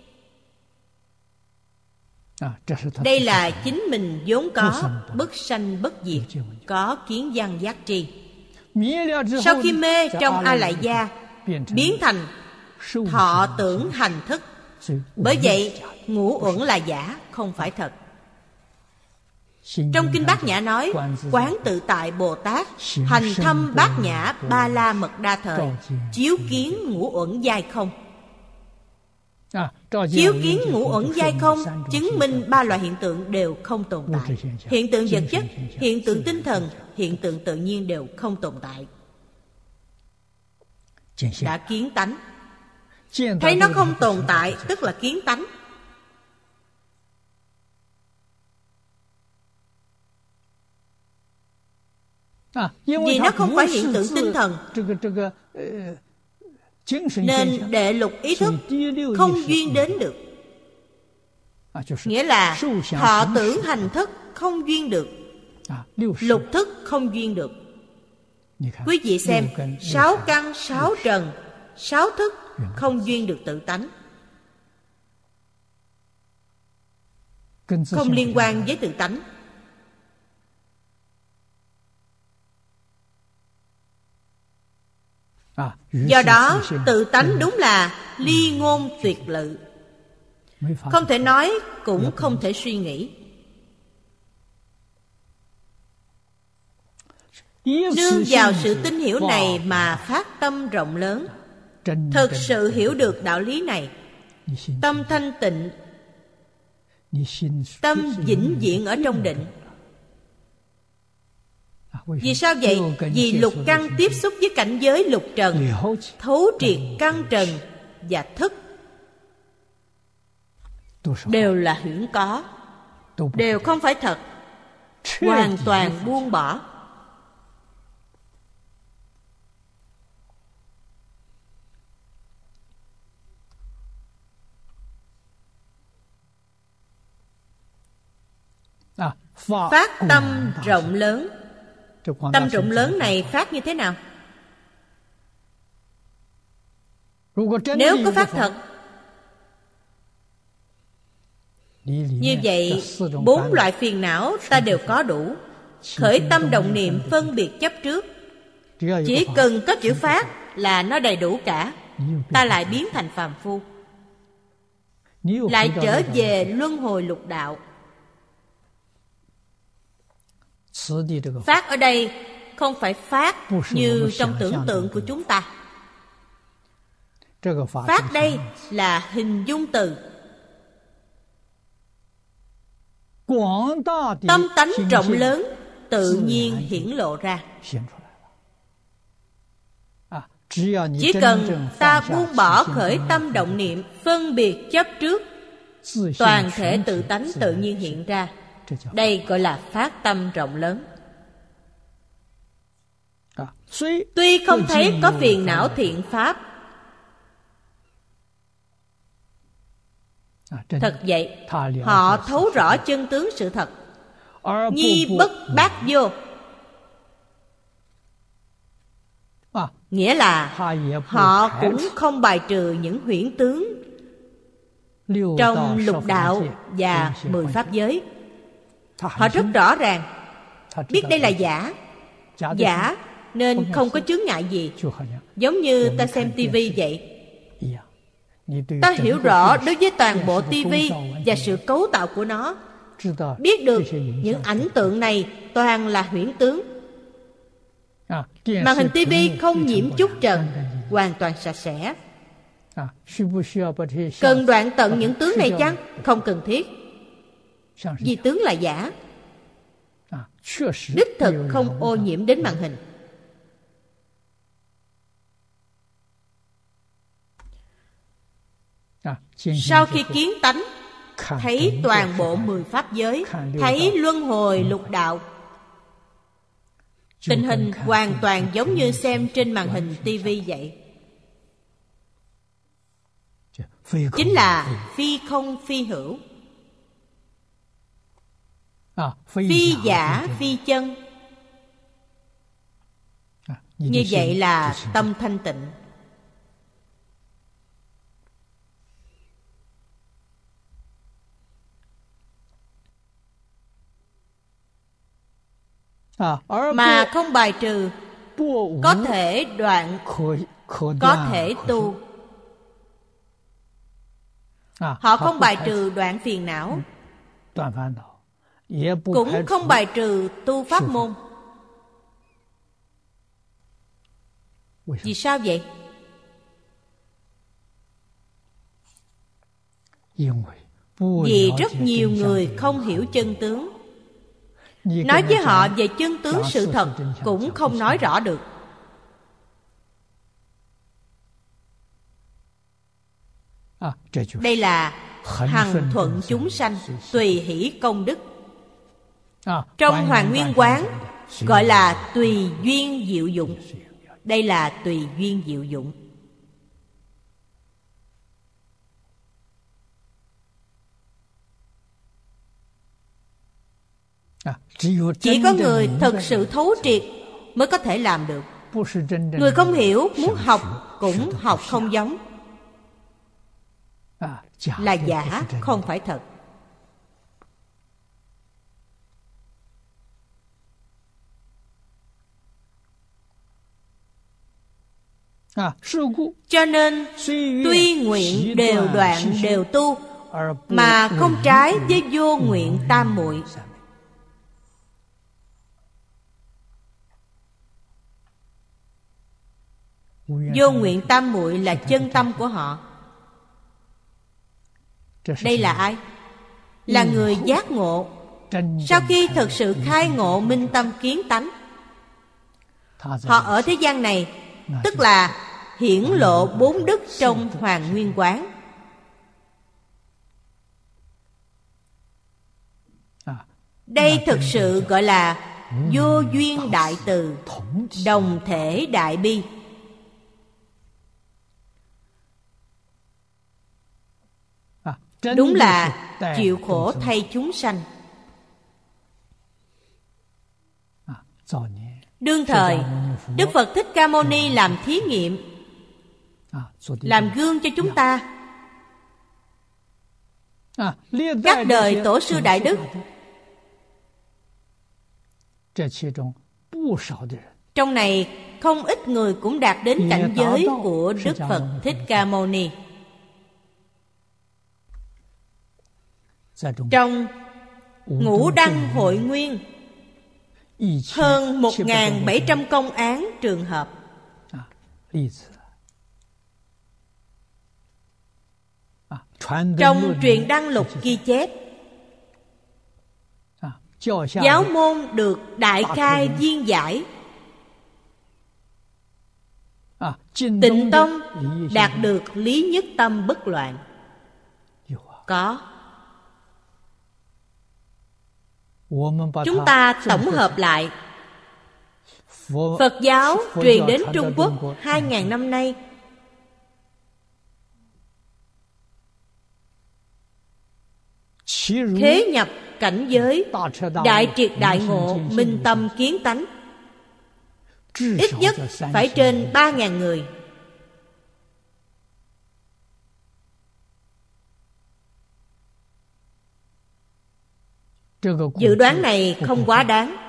Đây là chính mình vốn có, bất sanh bất diệt, có kiến văn giác tri. Sau khi mê trong A Lại Gia, biến thành thọ tưởng hành thức. Bởi vậy ngũ uẩn là giả, không phải thật. Trong Kinh Bát Nhã nói, quán tự tại Bồ Tát hành thâm bát nhã ba la mật đa thời, chiếu kiến ngũ uẩn giai không. Chiếu kiến ngũ uẩn giai không chứng minh ba loại hiện tượng đều không tồn tại. Hiện tượng vật chất, hiện tượng tinh thần, hiện tượng tự nhiên đều không tồn tại. Đã kiến tánh. Thấy nó không tồn tại tức là kiến tánh. Vì nó không phải hiện tượng tinh thần, nên đệ lục ý thức không duyên đến được. Nghĩa là thọ tưởng hành thức không duyên được, lục thức không duyên được. Quý vị xem, sáu căn, sáu trần, sáu thức không duyên được tự tánh, không liên quan với tự tánh. Do đó tự tánh đúng là ly ngôn tuyệt lự, không thể nói cũng không thể suy nghĩ. Nương vào sự tin hiểu này mà phát tâm rộng lớn, thực sự hiểu được đạo lý này, tâm thanh tịnh, tâm vĩnh viễn ở trong định. Vì sao vậy? Vì lục căn tiếp xúc với cảnh giới lục trần, thấu triệt căn trần và thức đều là huyễn có, đều không phải thật, hoàn toàn buông bỏ. Phát tâm rộng lớn. Tâm rộng lớn này phát như thế nào? Nếu có phát thật, như vậy bốn loại phiền não ta đều có đủ. Khởi tâm động niệm phân biệt chấp trước, chỉ cần có chữ phát là nó đầy đủ cả. Ta lại biến thành phàm phu, lại trở về luân hồi lục đạo. Phát ở đây không phải phát như trong tưởng tượng của chúng ta. Phát đây là hình dung từ tâm tánh rộng lớn tự nhiên hiển lộ ra. Chỉ cần ta buông bỏ khởi tâm động niệm phân biệt chấp trước, toàn thể tự tánh tự nhiên hiện ra. Đây gọi là phát tâm rộng lớn. Tuy không thấy có phiền não thiện pháp, thật vậy, họ thấu rõ chân tướng sự thật, nhi bất bát vô. Nghĩa là họ cũng không bài trừ những huyễn tướng trong lục đạo và mười pháp giới. Họ rất rõ ràng, biết đây là giả, giả nên không có chướng ngại gì. Giống như ta xem tivi vậy, ta hiểu rõ đối với toàn bộ tivi và sự cấu tạo của nó, biết được những ảnh tượng này toàn là huyễn tướng. Màn hình tivi không nhiễm chút trần, hoàn toàn sạch sẽ. Cần đoạn tận những tướng này chăng? Không cần thiết. Vì tướng là giả, đích thực không ô nhiễm đến màn hình. Sau khi kiến tánh, thấy toàn bộ mười pháp giới, thấy luân hồi lục đạo, tình hình hoàn toàn giống như xem trên màn hình tivi vậy. Chính là phi không phi hữu, phi giả phi chân. Như vậy là tâm thanh tịnh. Mà không bài trừ, có thể đoạn, có thể tu. Họ không bài trừ đoạn phiền não, cũng không bài trừ tu pháp môn. Vì sao vậy? Vì rất nhiều người không hiểu chân tướng. Nói với họ về chân tướng sự thật cũng không nói rõ được. Đây là hằng thuận chúng sanh, tùy hỷ công đức. Trong Hoàn Nguyên Quán gọi là tùy duyên diệu dụng. Đây là tùy duyên diệu dụng. Chỉ có người thật sự thấu triệt mới có thể làm được. Người không hiểu, muốn học cũng học không giống. Là giả, không phải thật. Cho nên tuy nguyện đều đoạn đều tu, mà không trái với vô nguyện tam muội. Vô nguyện tam muội là chân tâm của họ. Đây là ai? Là người giác ngộ. Sau khi thực sự khai ngộ minh tâm kiến tánh, họ ở thế gian này tức là hiển lộ bốn đức trong Hoàn Nguyên Quán. Đây thực sự gọi là vô duyên đại từ, đồng thể đại bi. Đúng là chịu khổ thay chúng sanh. Đương thời, Đức Phật Thích Ca Mâu Ni làm thí nghiệm, làm gương cho chúng ta. Các đời tổ sư đại đức, trong này không ít người cũng đạt đến cảnh giới của Đức Phật Thích Ca Mâu Ni. Trong Ngũ Đăng Hội Nguyên, hơn một nghìn bảy trăm công án trường hợp. Trong Truyền Đăng Lục ghi chép, giáo môn được đại khai viên giải, Tịnh Tông đạt được lý nhất tâm bất loạn. Có. Chúng ta tổng hợp lại, Phật giáo truyền đến Trung Quốc hai nghìn năm nay, thế nhập cảnh giới đại triệt đại ngộ, minh tâm kiến tánh, ít nhất phải trên ba nghìn người. Dự đoán này không quá đáng.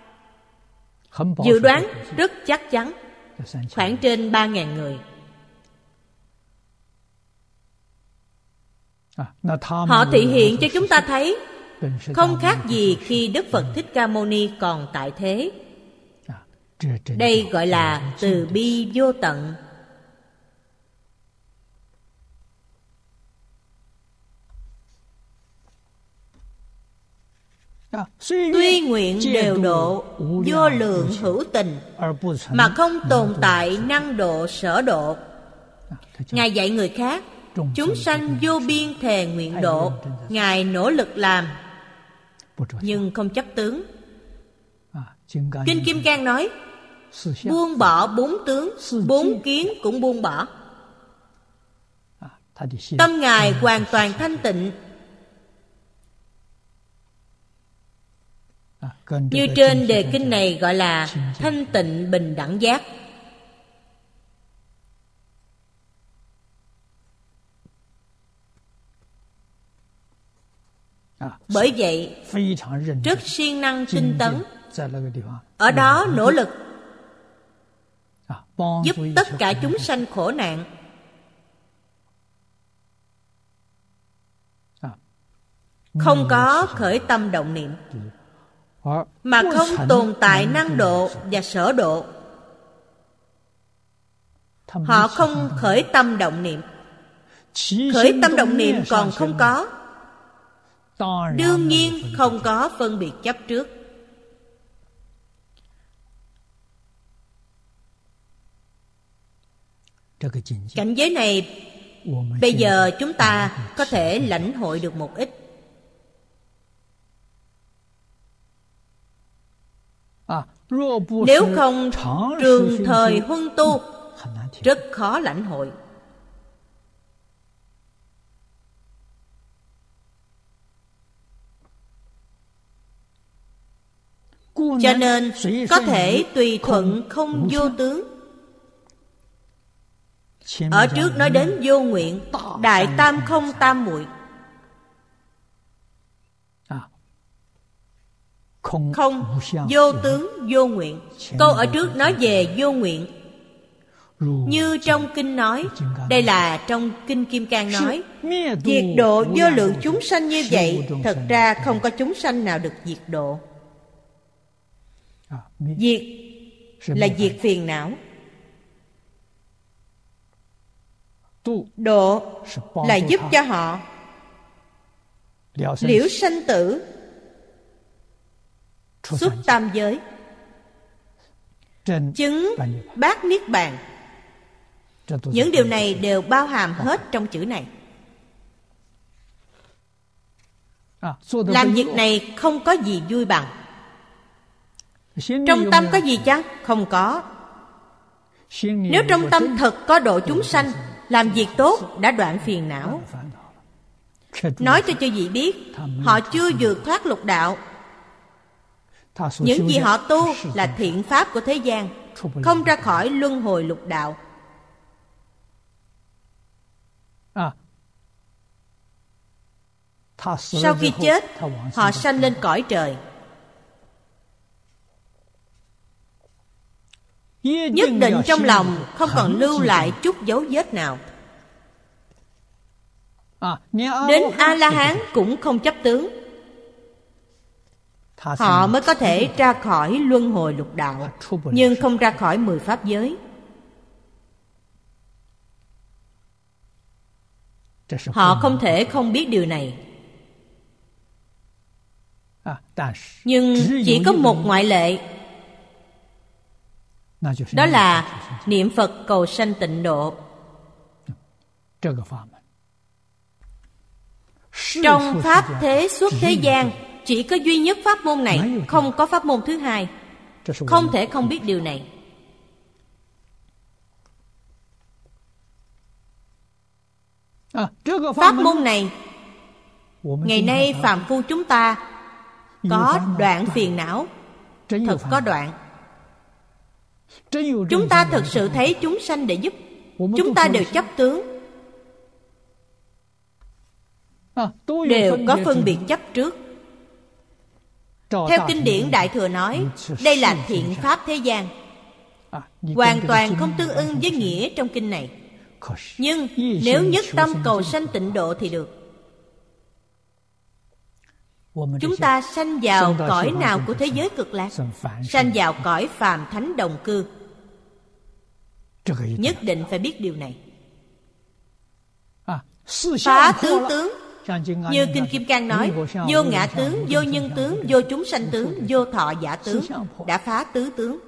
Dự đoán rất chắc chắn, khoảng trên ba nghìn người. Họ thị hiện cho chúng ta thấy không khác gì khi Đức Phật Thích Ca Mâu Ni còn tại thế. Đây gọi là từ bi vô tận. Tuy nguyện đều độ vô lượng hữu tình, mà không tồn tại năng độ sở độ. Ngài dạy người khác, chúng sanh vô biên thề nguyện độ. Ngài nỗ lực làm, nhưng không chấp tướng. Kinh Kim Cang nói, buông bỏ bốn tướng, bốn kiến cũng buông bỏ. Tâm Ngài hoàn toàn thanh tịnh. Như trên đề kinh này gọi là thanh tịnh bình đẳng giác. Bởi vậy rất siêng năng tinh tấn, ở đó nỗ lực giúp tất cả chúng sanh khổ nạn, không có khởi tâm động niệm, mà không tồn tại năng độ và sở độ. Họ không khởi tâm động niệm. Khởi tâm động niệm còn không có, đương nhiên không có phân biệt chấp trước. Cảnh giới này bây giờ chúng ta có thể lãnh hội được một ít. Nếu không trường thời huân tu, rất khó lãnh hội. Cho nên có thể tùy thuận không vô tướng. Ở trước nói đến vô nguyện, đại tam không tam muội. Không, vô tướng, vô nguyện. Câu ở trước nói về vô nguyện. Như trong kinh nói, đây là trong Kinh Kim Cang nói, diệt độ vô lượng chúng sanh như vậy. Thật ra không có chúng sanh nào được diệt độ. Diệt là diệt phiền não, độ là giúp cho họ liễu sanh tử, xuất tam giới, chứng bát niết bàn. Những điều này đều bao hàm hết trong chữ này. Làm việc này không có gì vui bằng. Trong tâm có gì chăng? Không có. Nếu trong tâm thật có độ chúng sanh, làm việc tốt đã đoạn phiền não. Nói cho chư vị biết, họ chưa vượt thoát lục đạo. Những gì họ tu là thiện pháp của thế gian, không ra khỏi luân hồi lục đạo. Sau khi chết, họ sanh lên cõi trời. Nhất định trong lòng không còn lưu lại chút dấu vết nào. Đến A-la-hán cũng không chấp tướng. Họ mới có thể ra khỏi luân hồi lục đạo, nhưng không ra khỏi mười pháp giới. Họ không thể không biết điều này. Nhưng chỉ có một ngoại lệ, đó là niệm Phật cầu sanh tịnh độ. Trong pháp thế xuất thế gian, chỉ có duy nhất pháp môn này, không có pháp môn thứ hai. Không thể không biết điều này. Pháp môn này, ngày nay phàm phu chúng ta có đoạn phiền não, thật có đoạn. Chúng ta thực sự thấy chúng sanh để giúp, chúng ta đều chấp tướng, đều có phân biệt chấp trước. Theo kinh điển Đại Thừa nói, đây là thiện pháp thế gian, hoàn toàn không tương ưng với nghĩa trong kinh này. Nhưng nếu nhất tâm cầu sanh tịnh độ thì được. Chúng ta sanh vào cõi nào của thế giới cực lạc? Sanh vào cõi phàm thánh đồng cư. Nhất định phải biết điều này. Phá tứ tướng Như Kinh Kim Cang nói, vô ngã tướng, vô nhân tướng, vô chúng sanh tướng, vô thọ giả tướng, đã phá tứ tướng.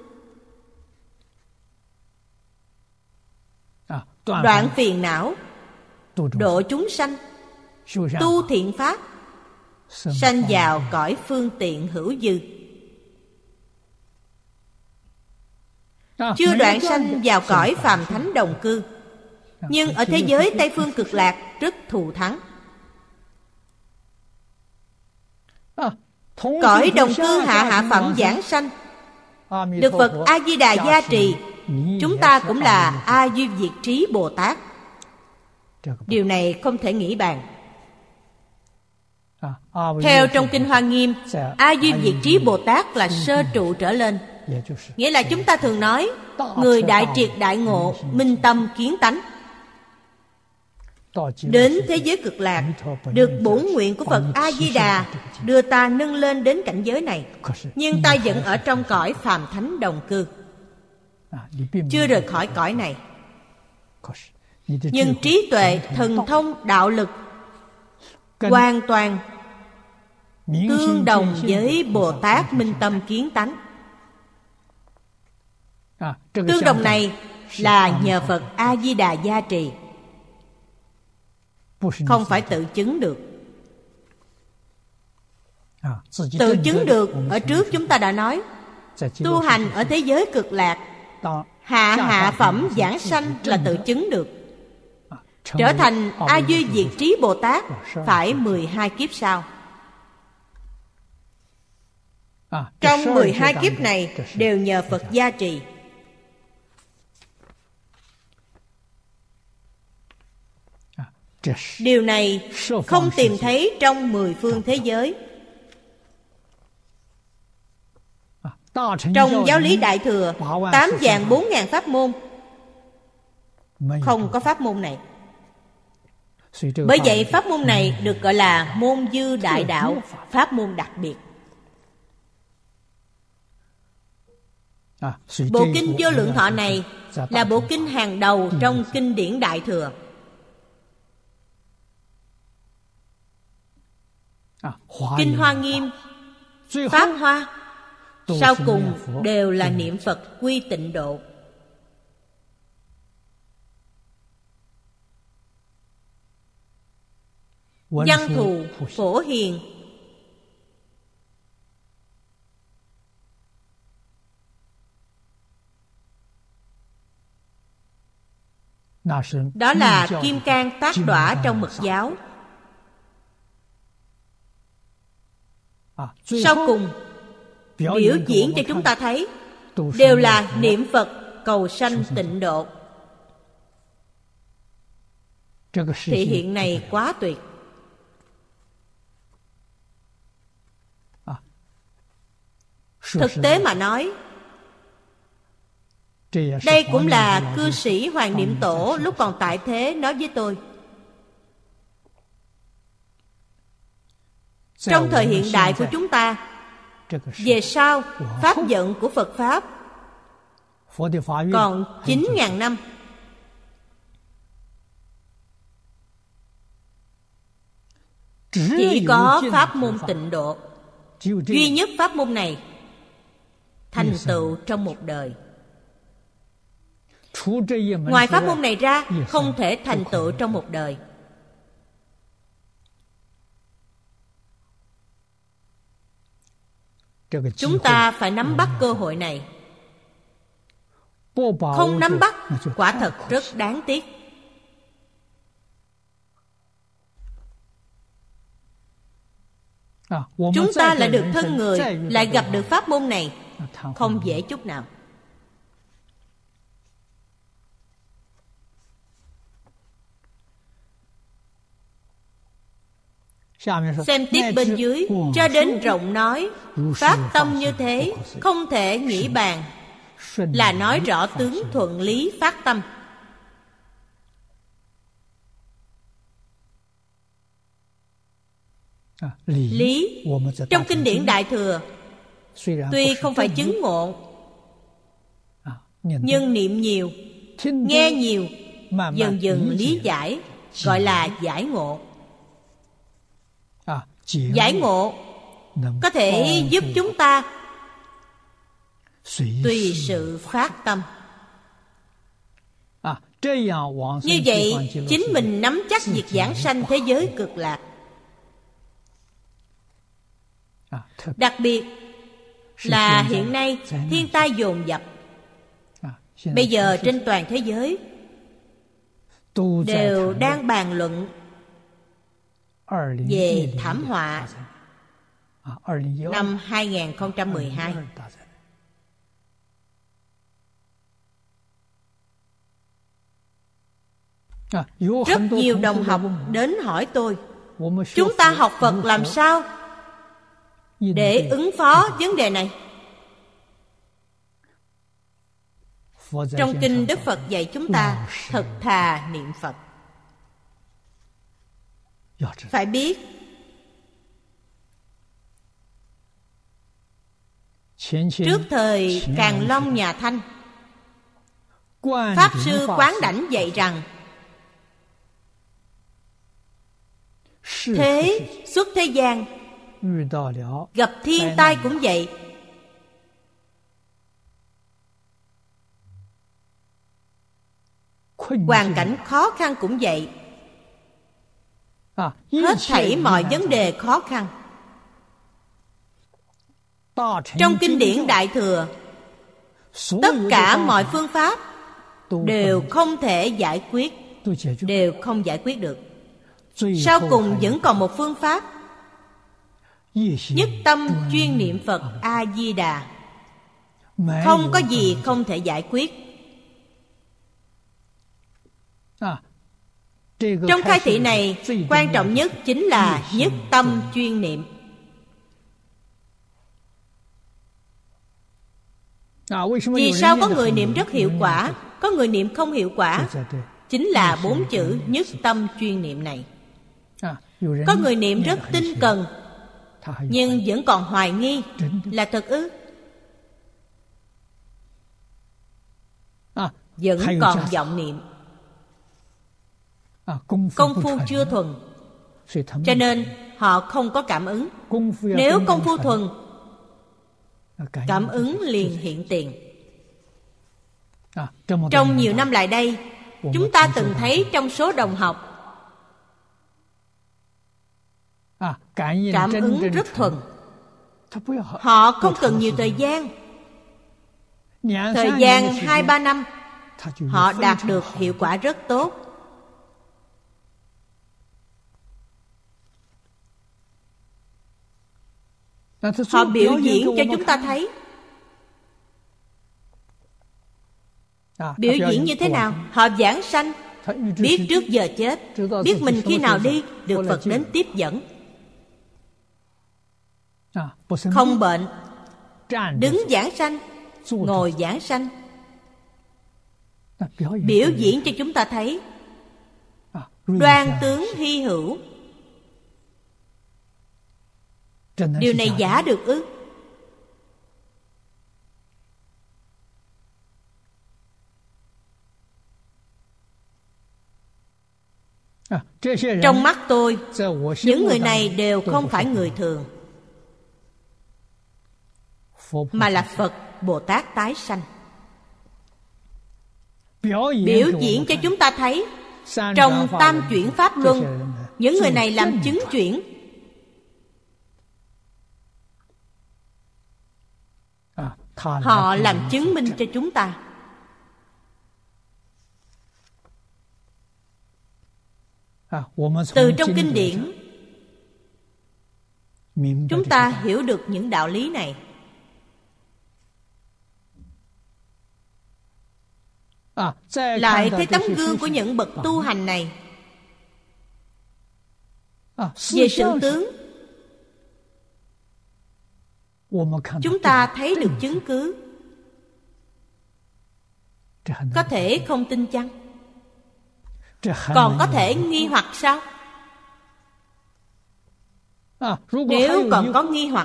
Đoạn phiền não, độ chúng sanh, tu thiện pháp, sanh vào cõi phương tiện hữu dư. Chưa đoạn sanh vào cõi phàm thánh đồng cư, nhưng ở thế giới Tây Phương Cực Lạc rất thù thắng. Cõi đồng cư hạ hạ phẩm giảng sanh, được Phật A Di Đà gia trì, chúng ta cũng là A Duy Diệt Trí Bồ Tát. Điều này không thể nghĩ bàn. Theo trong Kinh Hoa Nghiêm, A Duy Diệt Trí Bồ Tát là sơ trụ trở lên. Nghĩa là chúng ta thường nói người đại triệt đại ngộ, minh tâm kiến tánh. Đến thế giới Cực Lạc, được bổn nguyện của Phật A Di Đà đưa ta nâng lên đến cảnh giới này, nhưng ta vẫn ở trong cõi phàm thánh đồng cư, chưa rời khỏi cõi này. Nhưng trí tuệ, thần thông, đạo lực hoàn toàn tương đồng với Bồ Tát minh tâm kiến tánh. Tương đồng này là nhờ Phật A Di Đà gia trì, không phải tự chứng được. Tự chứng được, ở trước chúng ta đã nói, tu hành ở thế giới Cực Lạc, hạ hạ phẩm giảng sanh là tự chứng được. Trở thành A Duy Diệt Trí Bồ Tát phải mười hai kiếp sau. Trong mười hai kiếp này đều nhờ Phật gia trì. Điều này không tìm thấy trong mười phương thế giới. Trong giáo lý Đại Thừa, tám vạn bốn ngàn pháp môn, không có pháp môn này. Bởi vậy pháp môn này được gọi là môn dư đại đạo, pháp môn đặc biệt. Bộ kinh Vô Lượng Thọ này là bộ kinh hàng đầu trong kinh điển Đại Thừa. Kinh Hoa Nghiêm, Pháp Hoa, sau cùng đều là niệm Phật quy tịnh độ. Văn thù, phổ hiền, đó là kim cang tác đọa trong mật giáo. Sau cùng biểu diễn cho chúng ta thấy đều là niệm Phật cầu sanh tịnh độ. Thị hiện này quá tuyệt. Thực tế mà nói, đây cũng là cư sĩ Hoàng Niệm Tổ lúc còn tại thế nói với tôi. Trong thời hiện đại của chúng ta, về sau pháp vận của Phật Pháp còn chín ngàn năm. Chỉ có pháp môn tịnh độ, duy nhất pháp môn này thành tựu trong một đời. Ngoài pháp môn này ra, không thể thành tựu trong một đời. Chúng ta phải nắm bắt cơ hội này. Không nắm bắt, quả thật rất đáng tiếc. Chúng ta lại được thân người, lại gặp được pháp môn này, không dễ chút nào. Xem tiếp bên dưới, cho đến rộng nói, phát tâm như thế, không thể nghĩ bàn, là nói rõ tướng thuận lý phát tâm. Lý trong kinh điển Đại Thừa tuy không phải chứng ngộ, nhưng niệm nhiều, nghe nhiều, dần dần lý giải, gọi là giải ngộ. Giải ngộ có thể giúp chúng ta tùy sự phát tâm. Như vậy chính mình nắm chắc việc giảng sanh thế giới cực lạc. Đặc biệt là hiện nay thiên tai dồn dập. Bây giờ trên toàn thế giới đều đang bàn luận về thảm họa năm hai không một hai. Rất nhiều đồng học đến hỏi tôi, chúng ta học Phật làm sao để ứng phó vấn đề này? Trong kinh Đức Phật dạy chúng ta thật thà niệm Phật. Phải biết trước thời Càn Long nhà Thanh, Pháp Sư Quán Đảnh dạy rằng thế xuất thế gian gặp thiên tai cũng vậy, hoàn cảnh khó khăn cũng vậy. Hết thảy mọi vấn đề khó khăn trong kinh điển Đại Thừa, tất cả mọi phương pháp đều không thể giải quyết, đều không giải quyết được. Sau cùng vẫn còn một phương pháp, nhất tâm chuyên niệm Phật A-di-đà. Không có gì không thể giải quyết. Trong khai thị này, quan trọng nhất chính là nhất tâm chuyên niệm. Vì sao có người niệm rất hiệu quả, có người niệm không hiệu quả? Chính là bốn chữ nhất tâm chuyên niệm này. Có người niệm rất tinh cần, nhưng vẫn còn hoài nghi, là thật ư? Vẫn còn vọng niệm, công phu chưa thuần, cho nên họ không có cảm ứng. Nếu công phu thuần, cảm ứng liền hiện tiền. Trong nhiều năm lại đây, chúng ta từng thấy trong số đồng học cảm ứng rất thuần. Họ không cần nhiều thời gian, thời gian hai ba năm, họ đạt được hiệu quả rất tốt. Họ biểu diễn cho chúng ta thấy. Biểu diễn như thế nào? Họ giảng sanh, biết trước giờ chết, biết mình khi nào đi, được Phật đến tiếp dẫn. Không bệnh, đứng giảng sanh, ngồi giảng sanh. Biểu diễn cho chúng ta thấy. Đoan tướng hy hữu. Điều này giả được ư? Trong mắt tôi, những người này đều không phải người thường, mà là Phật Bồ Tát tái sanh. Biểu diễn cho chúng ta thấy. Trong tam chuyển Pháp Luân, những người này làm chứng chuyển. Họ làm chứng minh cho chúng ta. Từ trong kinh điển, chúng ta hiểu được những đạo lý này. Lại thấy tấm gương của những bậc tu hành này. Về sự tướng, chúng ta thấy được chứng cứ. Có thể không tin chăng? Còn có thể nghi hoặc sao? Nếu còn có nghi hoặc,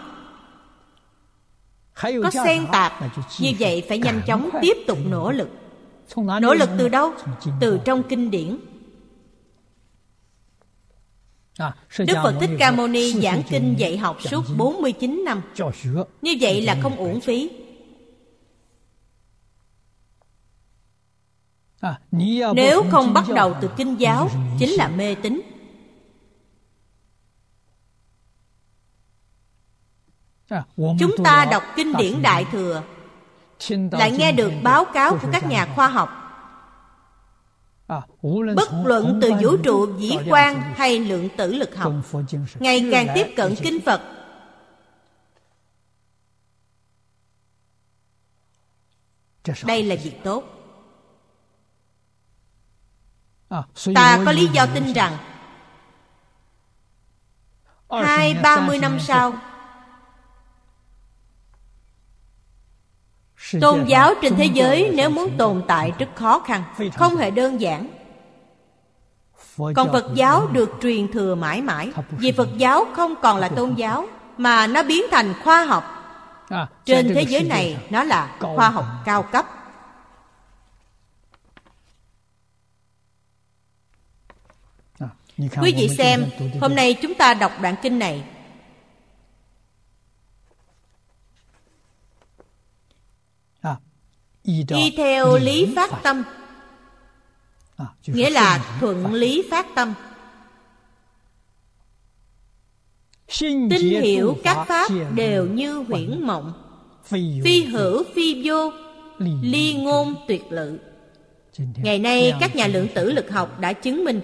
có xen tạp, như vậy phải nhanh chóng tiếp tục nỗ lực. Nỗ lực từ đâu? Từ trong kinh điển. Đức Phật Thích Ca Mâu Ni giảng kinh dạy học suốt bốn mươi chín năm. Như vậy là không uổng phí. Nếu không bắt đầu từ kinh giáo, chính là mê tín. Chúng ta đọc kinh điển Đại Thừa, lại nghe được báo cáo của các nhà khoa học. Bất luận từ vũ trụ vĩ quan hay lượng tử lực học, ngày càng tiếp cận kinh Phật. Đây là việc tốt. Ta có lý do tin rằng hai ba mươi năm sau, tôn giáo trên thế giới nếu muốn tồn tại rất khó khăn, không hề đơn giản. Còn Phật giáo được truyền thừa mãi mãi. Vì Phật giáo không còn là tôn giáo, mà nó biến thành khoa học. Trên thế giới này, nó là khoa học cao cấp. Quý vị xem, hôm nay chúng ta đọc đoạn kinh này. Y theo lý phát tâm, nghĩa là thuận lý phát tâm. Tin hiểu các pháp đều như huyễn mộng, phi hữu phi vô, ly ngôn tuyệt lự. Ngày nay các nhà lượng tử lực học đã chứng minh.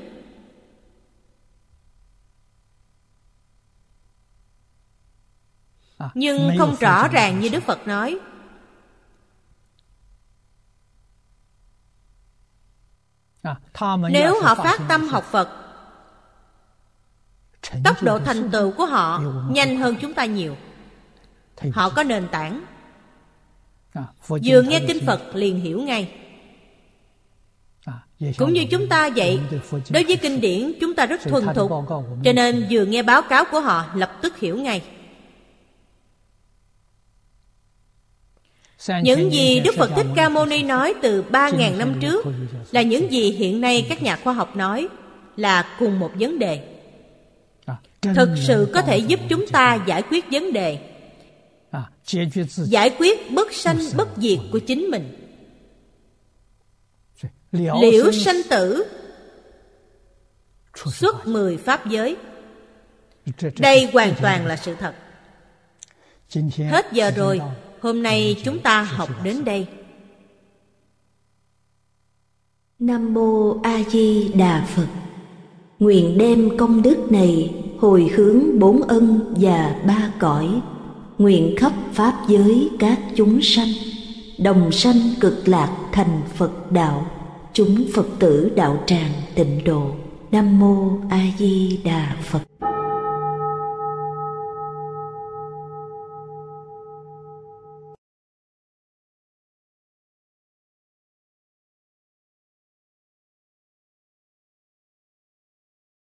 Nhưng không rõ ràng như Đức Phật nói. Nếu họ phát tâm học Phật, tốc độ thành tựu của họ nhanh hơn chúng ta nhiều. Họ có nền tảng, vừa nghe kinh Phật liền hiểu ngay. Cũng như chúng ta vậy, đối với kinh điển chúng ta rất thuần thục, cho nên vừa nghe báo cáo của họ lập tức hiểu ngay. Những gì Đức Phật Thích Ca Mâu Ni nói từ ba ngàn năm trước là những gì hiện nay các nhà khoa học nói, là cùng một vấn đề. Thực sự có thể giúp chúng ta giải quyết vấn đề, giải quyết bất sanh bất diệt của chính mình. Liễu sanh tử, xuất mười pháp giới. Đây hoàn toàn là sự thật. Hết giờ rồi. Hôm nay chúng ta học đến đây. Nam Mô A Di Đà Phật. Nguyện đem công đức này hồi hướng bốn ân và ba cõi. Nguyện khắp pháp giới các chúng sanh đồng sanh cực lạc thành Phật đạo. Chúng Phật tử đạo tràng tịnh độ. Nam Mô A Di Đà Phật.